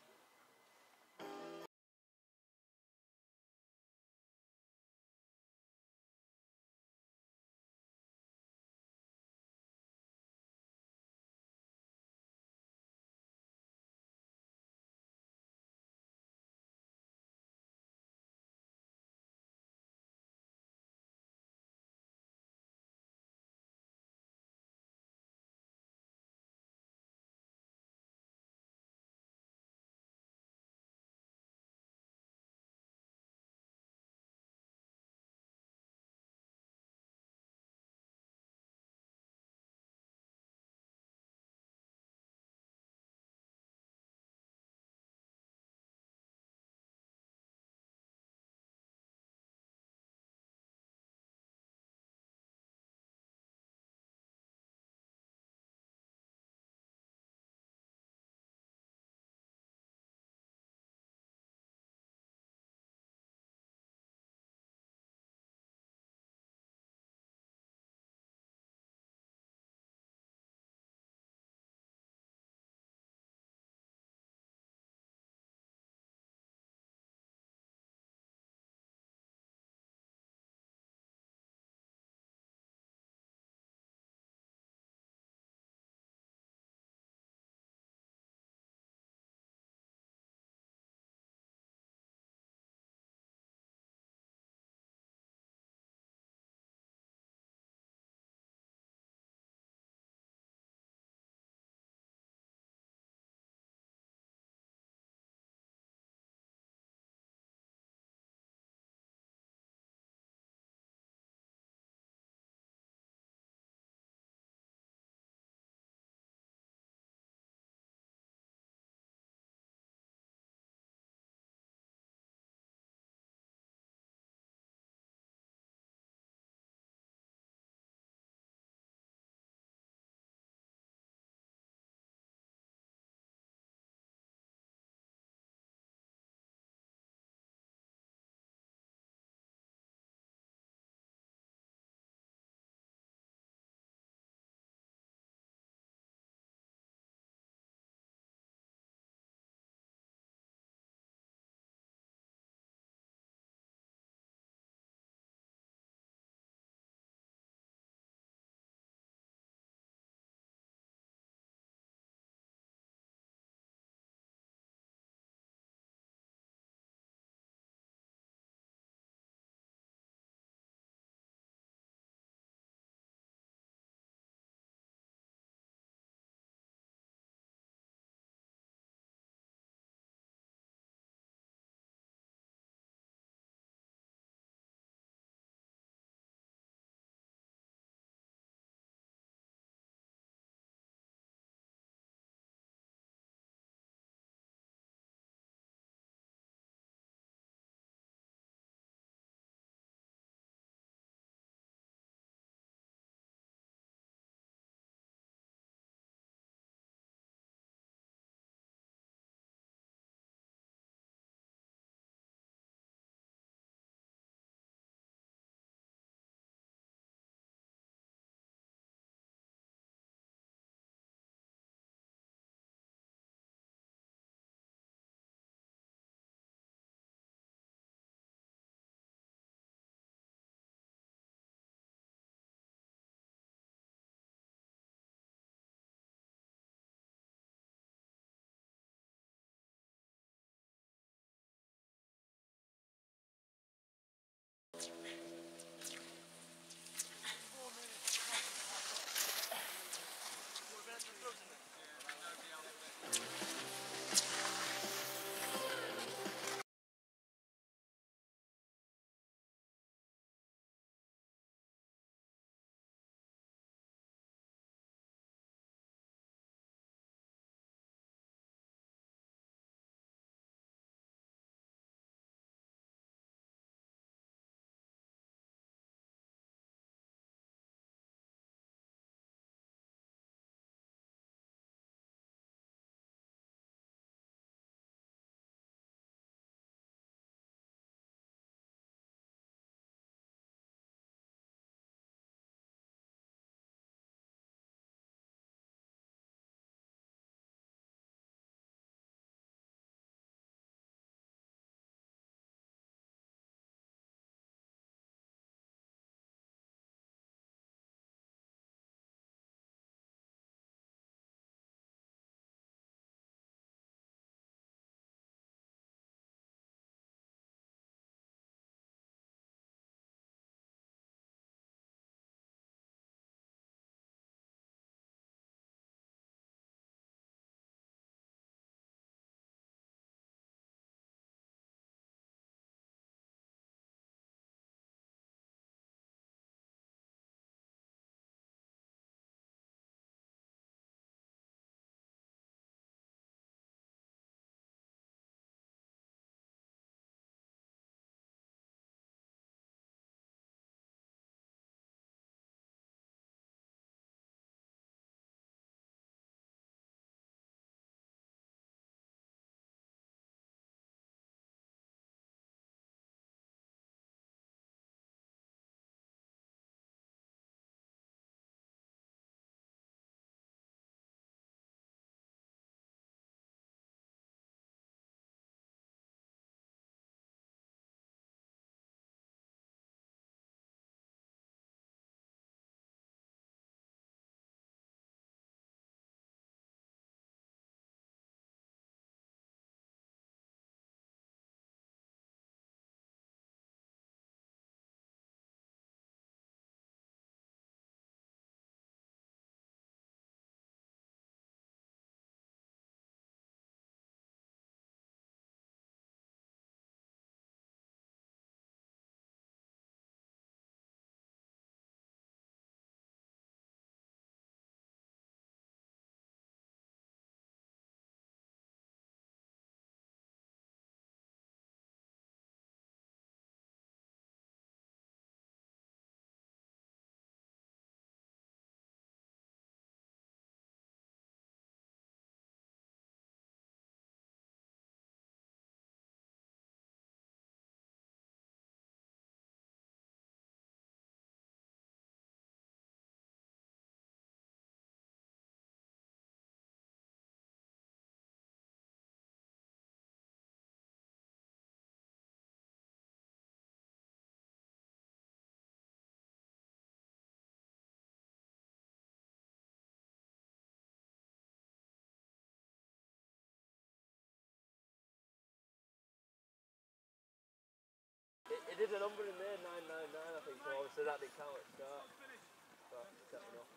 is a number in there, nine nine nine I think, so obviously that didn't count at the start. But it's let me know.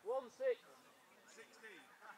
One six. sixteen.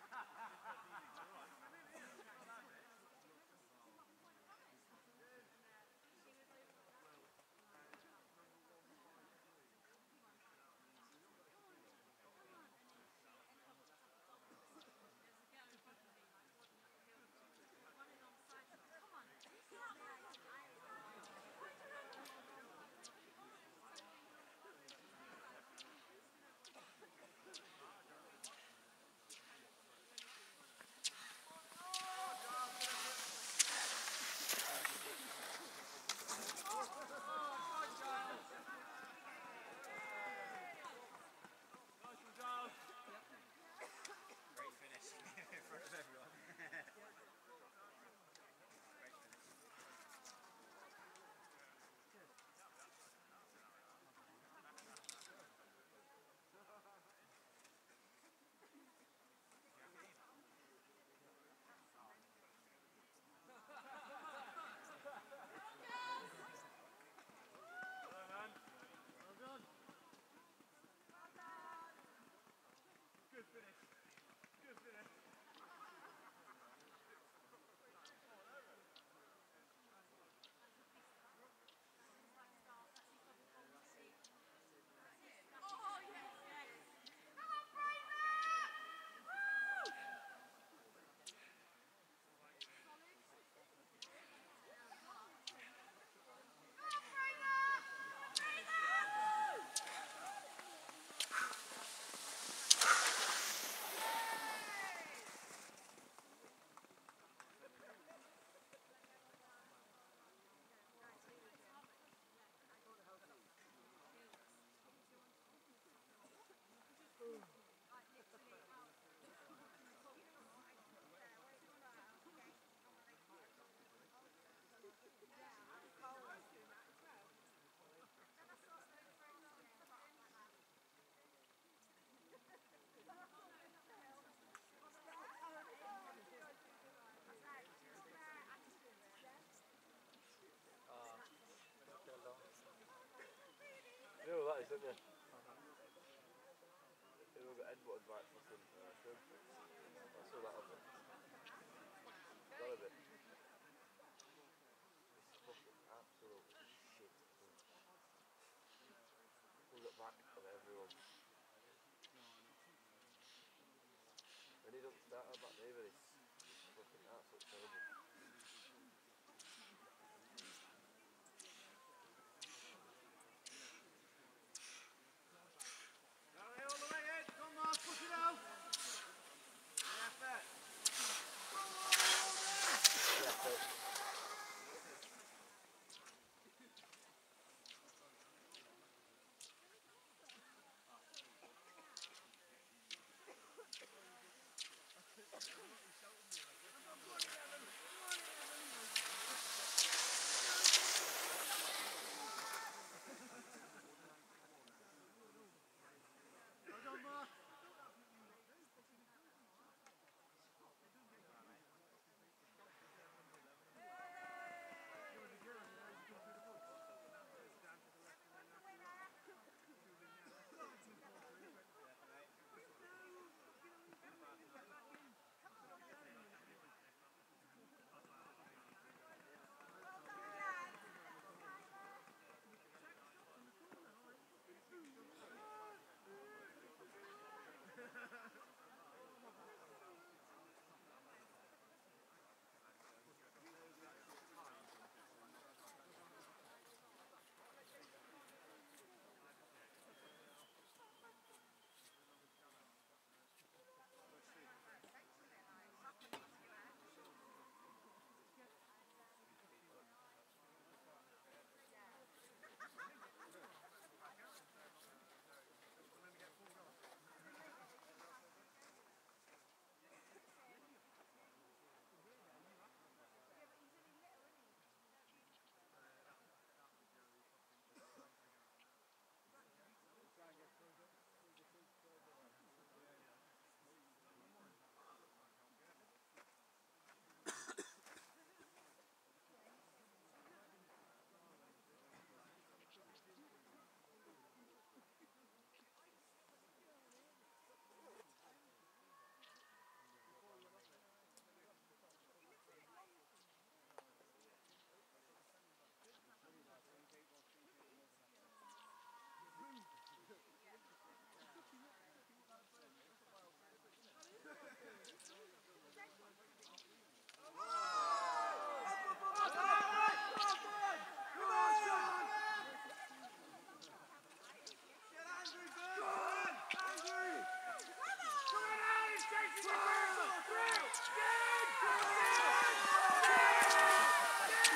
You know what that is, don't you? They will get headbutted by it for some uh, film. That's all that'll be. That'll be. It's fucking absolute shit. We'll get back of everyone. When he doesn't start at back either, it's, it's fucking absolute terrible.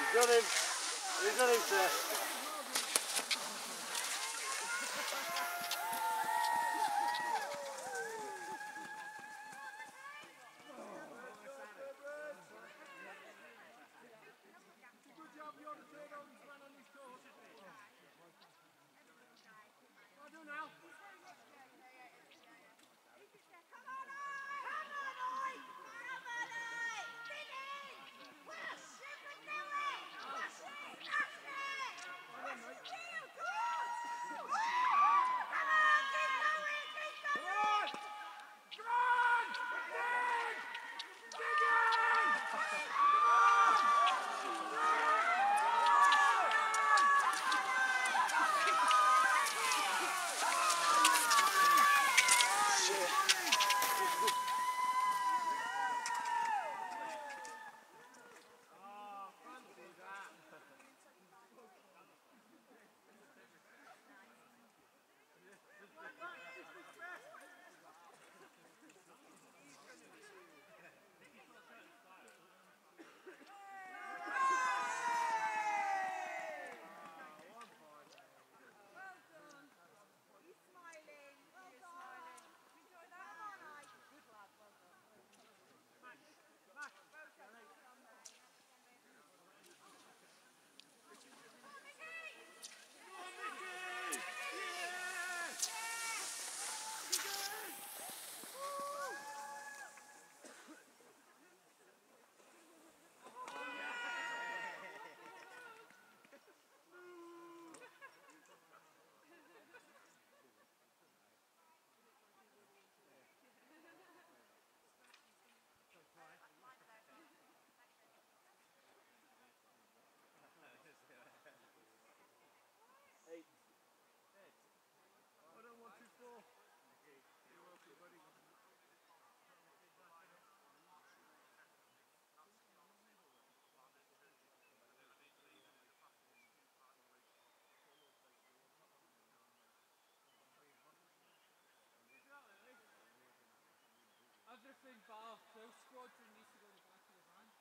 He's done him. He's done him, sir. Everything bar Close Squadron needs to go in the back of the van.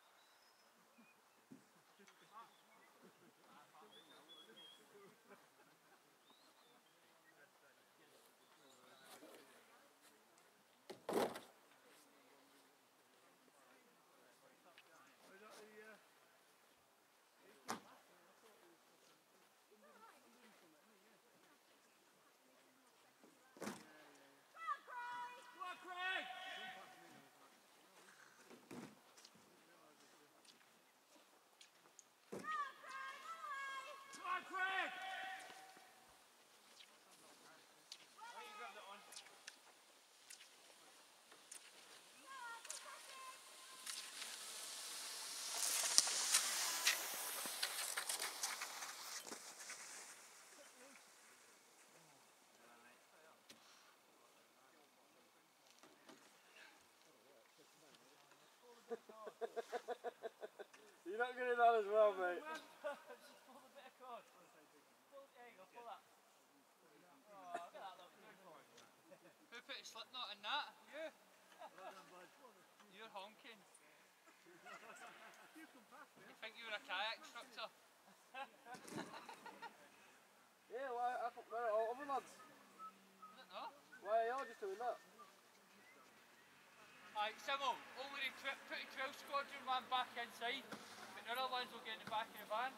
You're not good at that as well, mate. Just pull the bit of cord. Pull, there you go, pull that. Oh, look at that, look good. Who put a slip knot in that? You? You're honking. You think you were a kayak instructor? Yeah, why? I thought, where are all other lads? I don't know. Why are y'all just doing that? Right, Simo, only the tri put the trail squadron one back inside, but the other ones will get in the back of the van.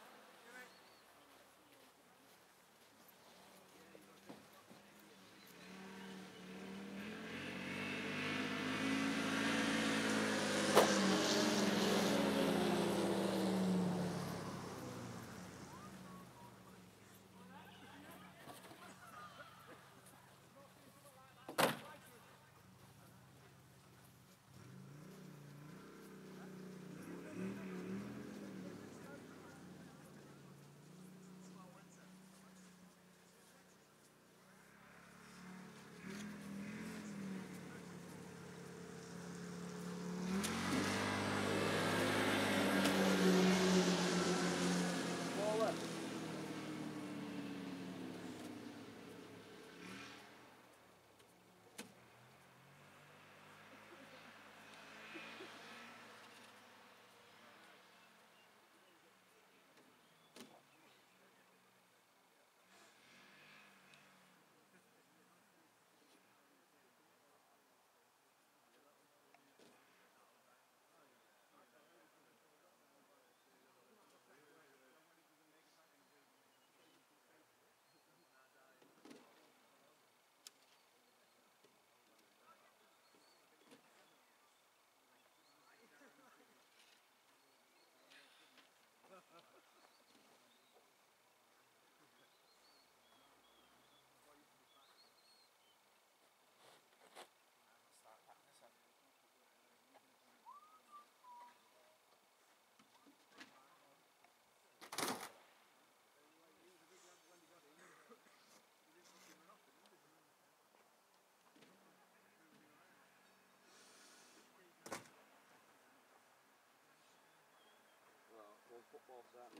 football start.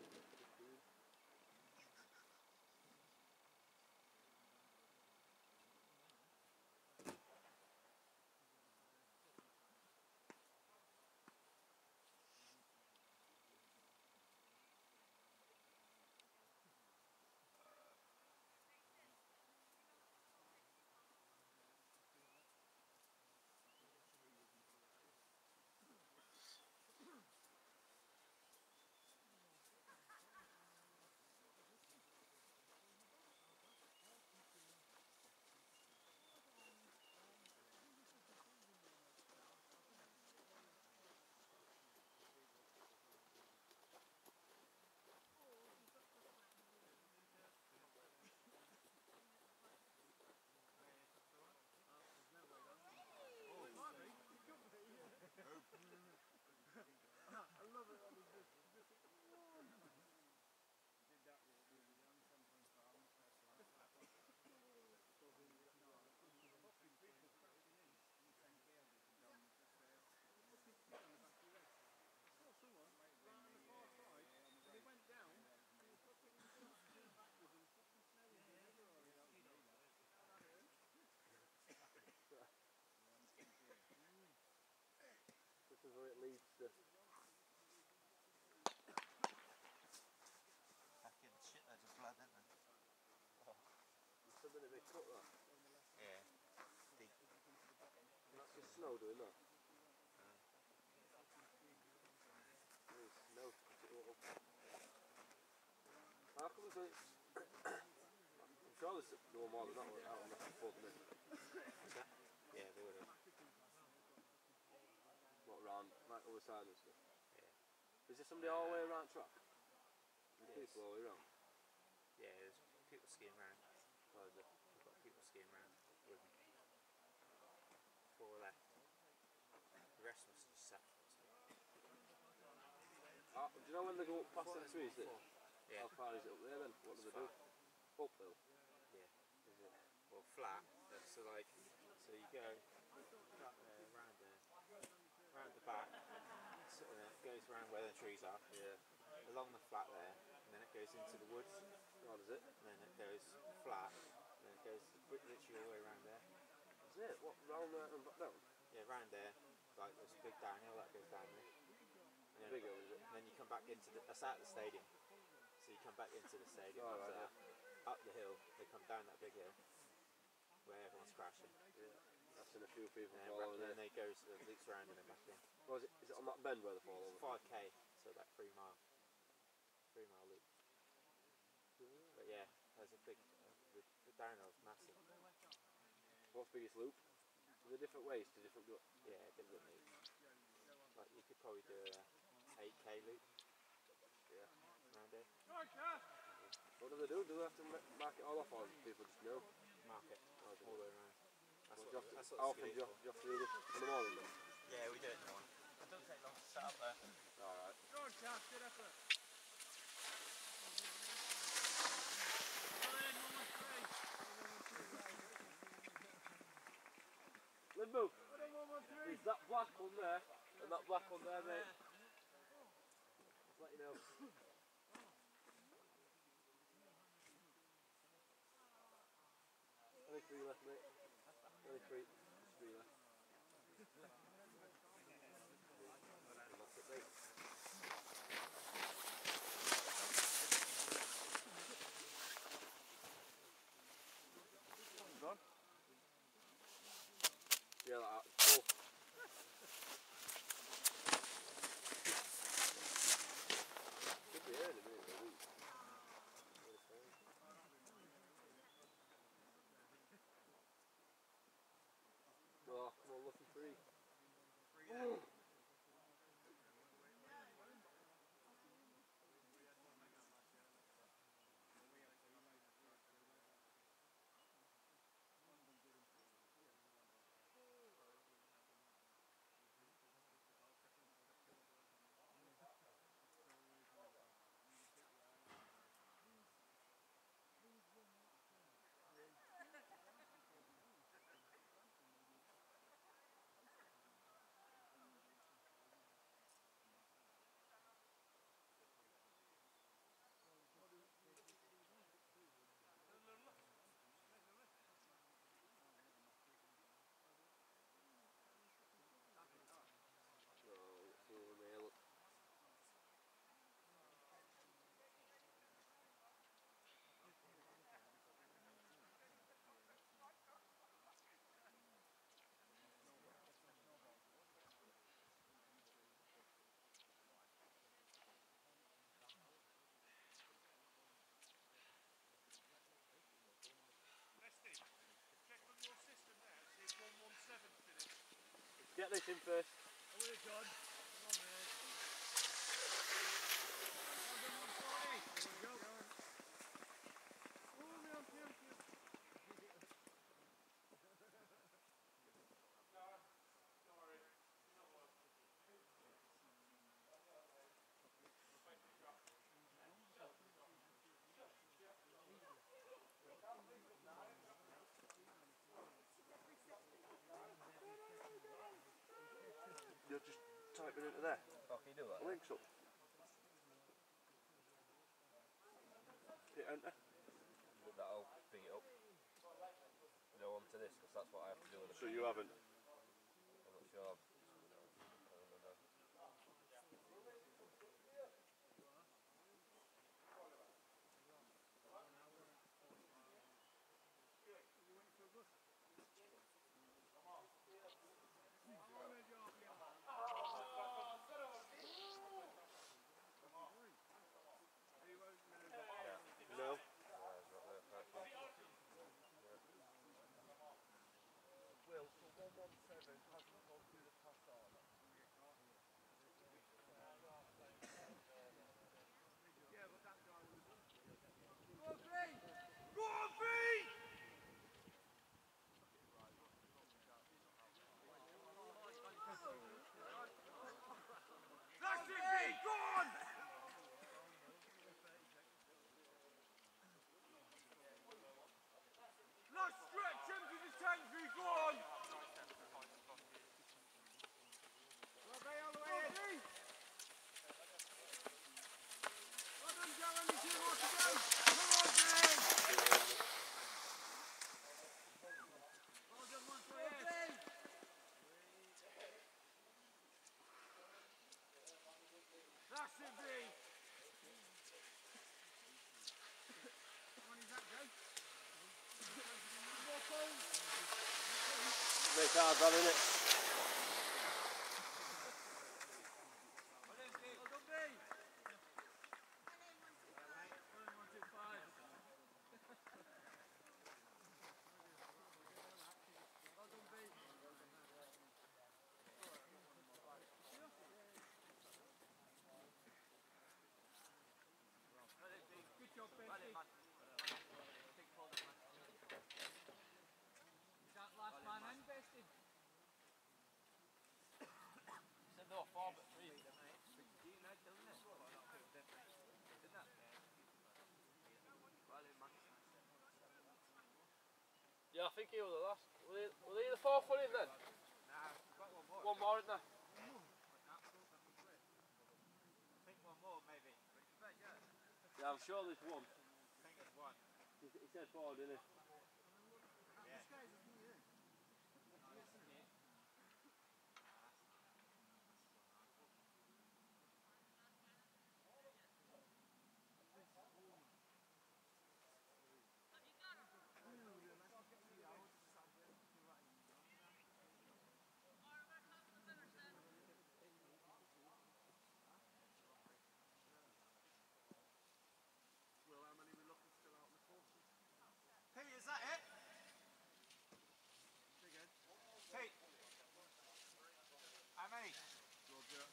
This is where it leads to. Fucking shit loads of blood, isn't there? Oh. There's something a bit cut that. Yeah. Deep. That's just snow doing that. Uh. There's snow to cut it all up. How come it's like, I'm sure there's no more than that one out on that before the minute. What's that? Yeah, they would have. What, around, like other side and stuff? Yeah. Is there somebody all the way around track? There's Yes. people all the way around? Yeah, there's people skiing around. Oh, is it? We've got people skiing around with me. Four left. The rest must have just sat. Ah, do you know when they go up past Four, them trees? It? Yeah. How far is it up there then? What do It's they do? far. Uphill? Yeah. Is it? Well, flat. So like, so you go flat there, round there, round the back. So then it goes around where the trees are. Yeah. Along the flat there, and then it goes into the woods. What is it? And then it goes flat, and then it goes literally all the way around there. Is it? What, round there and back down? Yeah, round there, like there's a big downhill that goes down there. And then, Big hill, is it? and then you come back into the, that's out the stadium. So you come back into the stadium, Oh, up, right, there, up the hill, they come down that big hill, where everyone's crashing. Yeah. I've seen a few people And then, fall ra- over then there. they go, so it loops around and then back in. Oh, is it, is it on that bend where they fall It's over? five K, so like three mile, three mile loop. But yeah, there's a big, uh, the, the downhill's massive. What's biggest loop? Are there different ways to different go? Yeah, different loop. Like you could probably do a eight K loop. Yeah. Around there. What do they do? Do they have to ma- mark it all off or do people just know? Mark it all the way around. That's What, what, do you have to, that's what how the often do ski you is have, do you have to do this in the morning then? for. Yeah, we do it in the morning. It doesn't take long to set up there. Alright. Good, Cash, good effort. Limbo! There's that black one there and that black one there, mate. Just let you know. Only three left, mate. Only three. Just three left. And that's it, mate. Done? Yeah, like that. Full. Could be early, mate, a week. Oh, Get this in first. Away, John. Come on, mate. Go. Oh, no, no, no. You're just typing into there. Oh, can you do that? Links up. Hit enter. That'll bring it up. Go on to this, because that's what I have to do with the So you haven't. I'm not sure. I don't know. No. Will, so one one seven hasn't gone through the pass order. Yeah, but that guy was... Go on, Green! Go on, Green! That's it, Green! Go on! Last stretch, empty the tank, Green, go on! Well, all the way in. Well done, Darren, you two more to go. Come on, Green! Well done, one for you. That's it, Green. How many is that, Joe? Make hard run, innit? Well done, B. Well done, B. one two five. Well done, B. Good job, Ben. Is that last man in, Bestie? Said no, four but three. Yeah, I think he was the last. Were they, were they the fourth one in then? Nah, we've got one more. One more, isn't there? I think one more, maybe. Yeah, I'm sure there's one. I think there's one. He, he said four, didn't he? Yeah. Well, how many we looking still out in the courses? Pete, is that it? Say again. Pete. How many? Roger.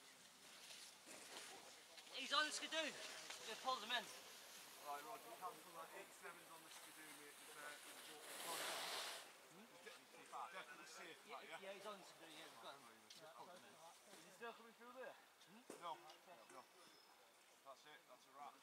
He's on the skidoo. They pulled him in. Right, Roger. You come from like eight sevens on the skidoo, mate. It's, uh, it's hmm? Definitely safe, Yeah, that, yeah? yeah, he's on the skidoo. Yeah, we've got him. They pulled him in. Is he still coming through there? No, no. That's it, that's a wrap.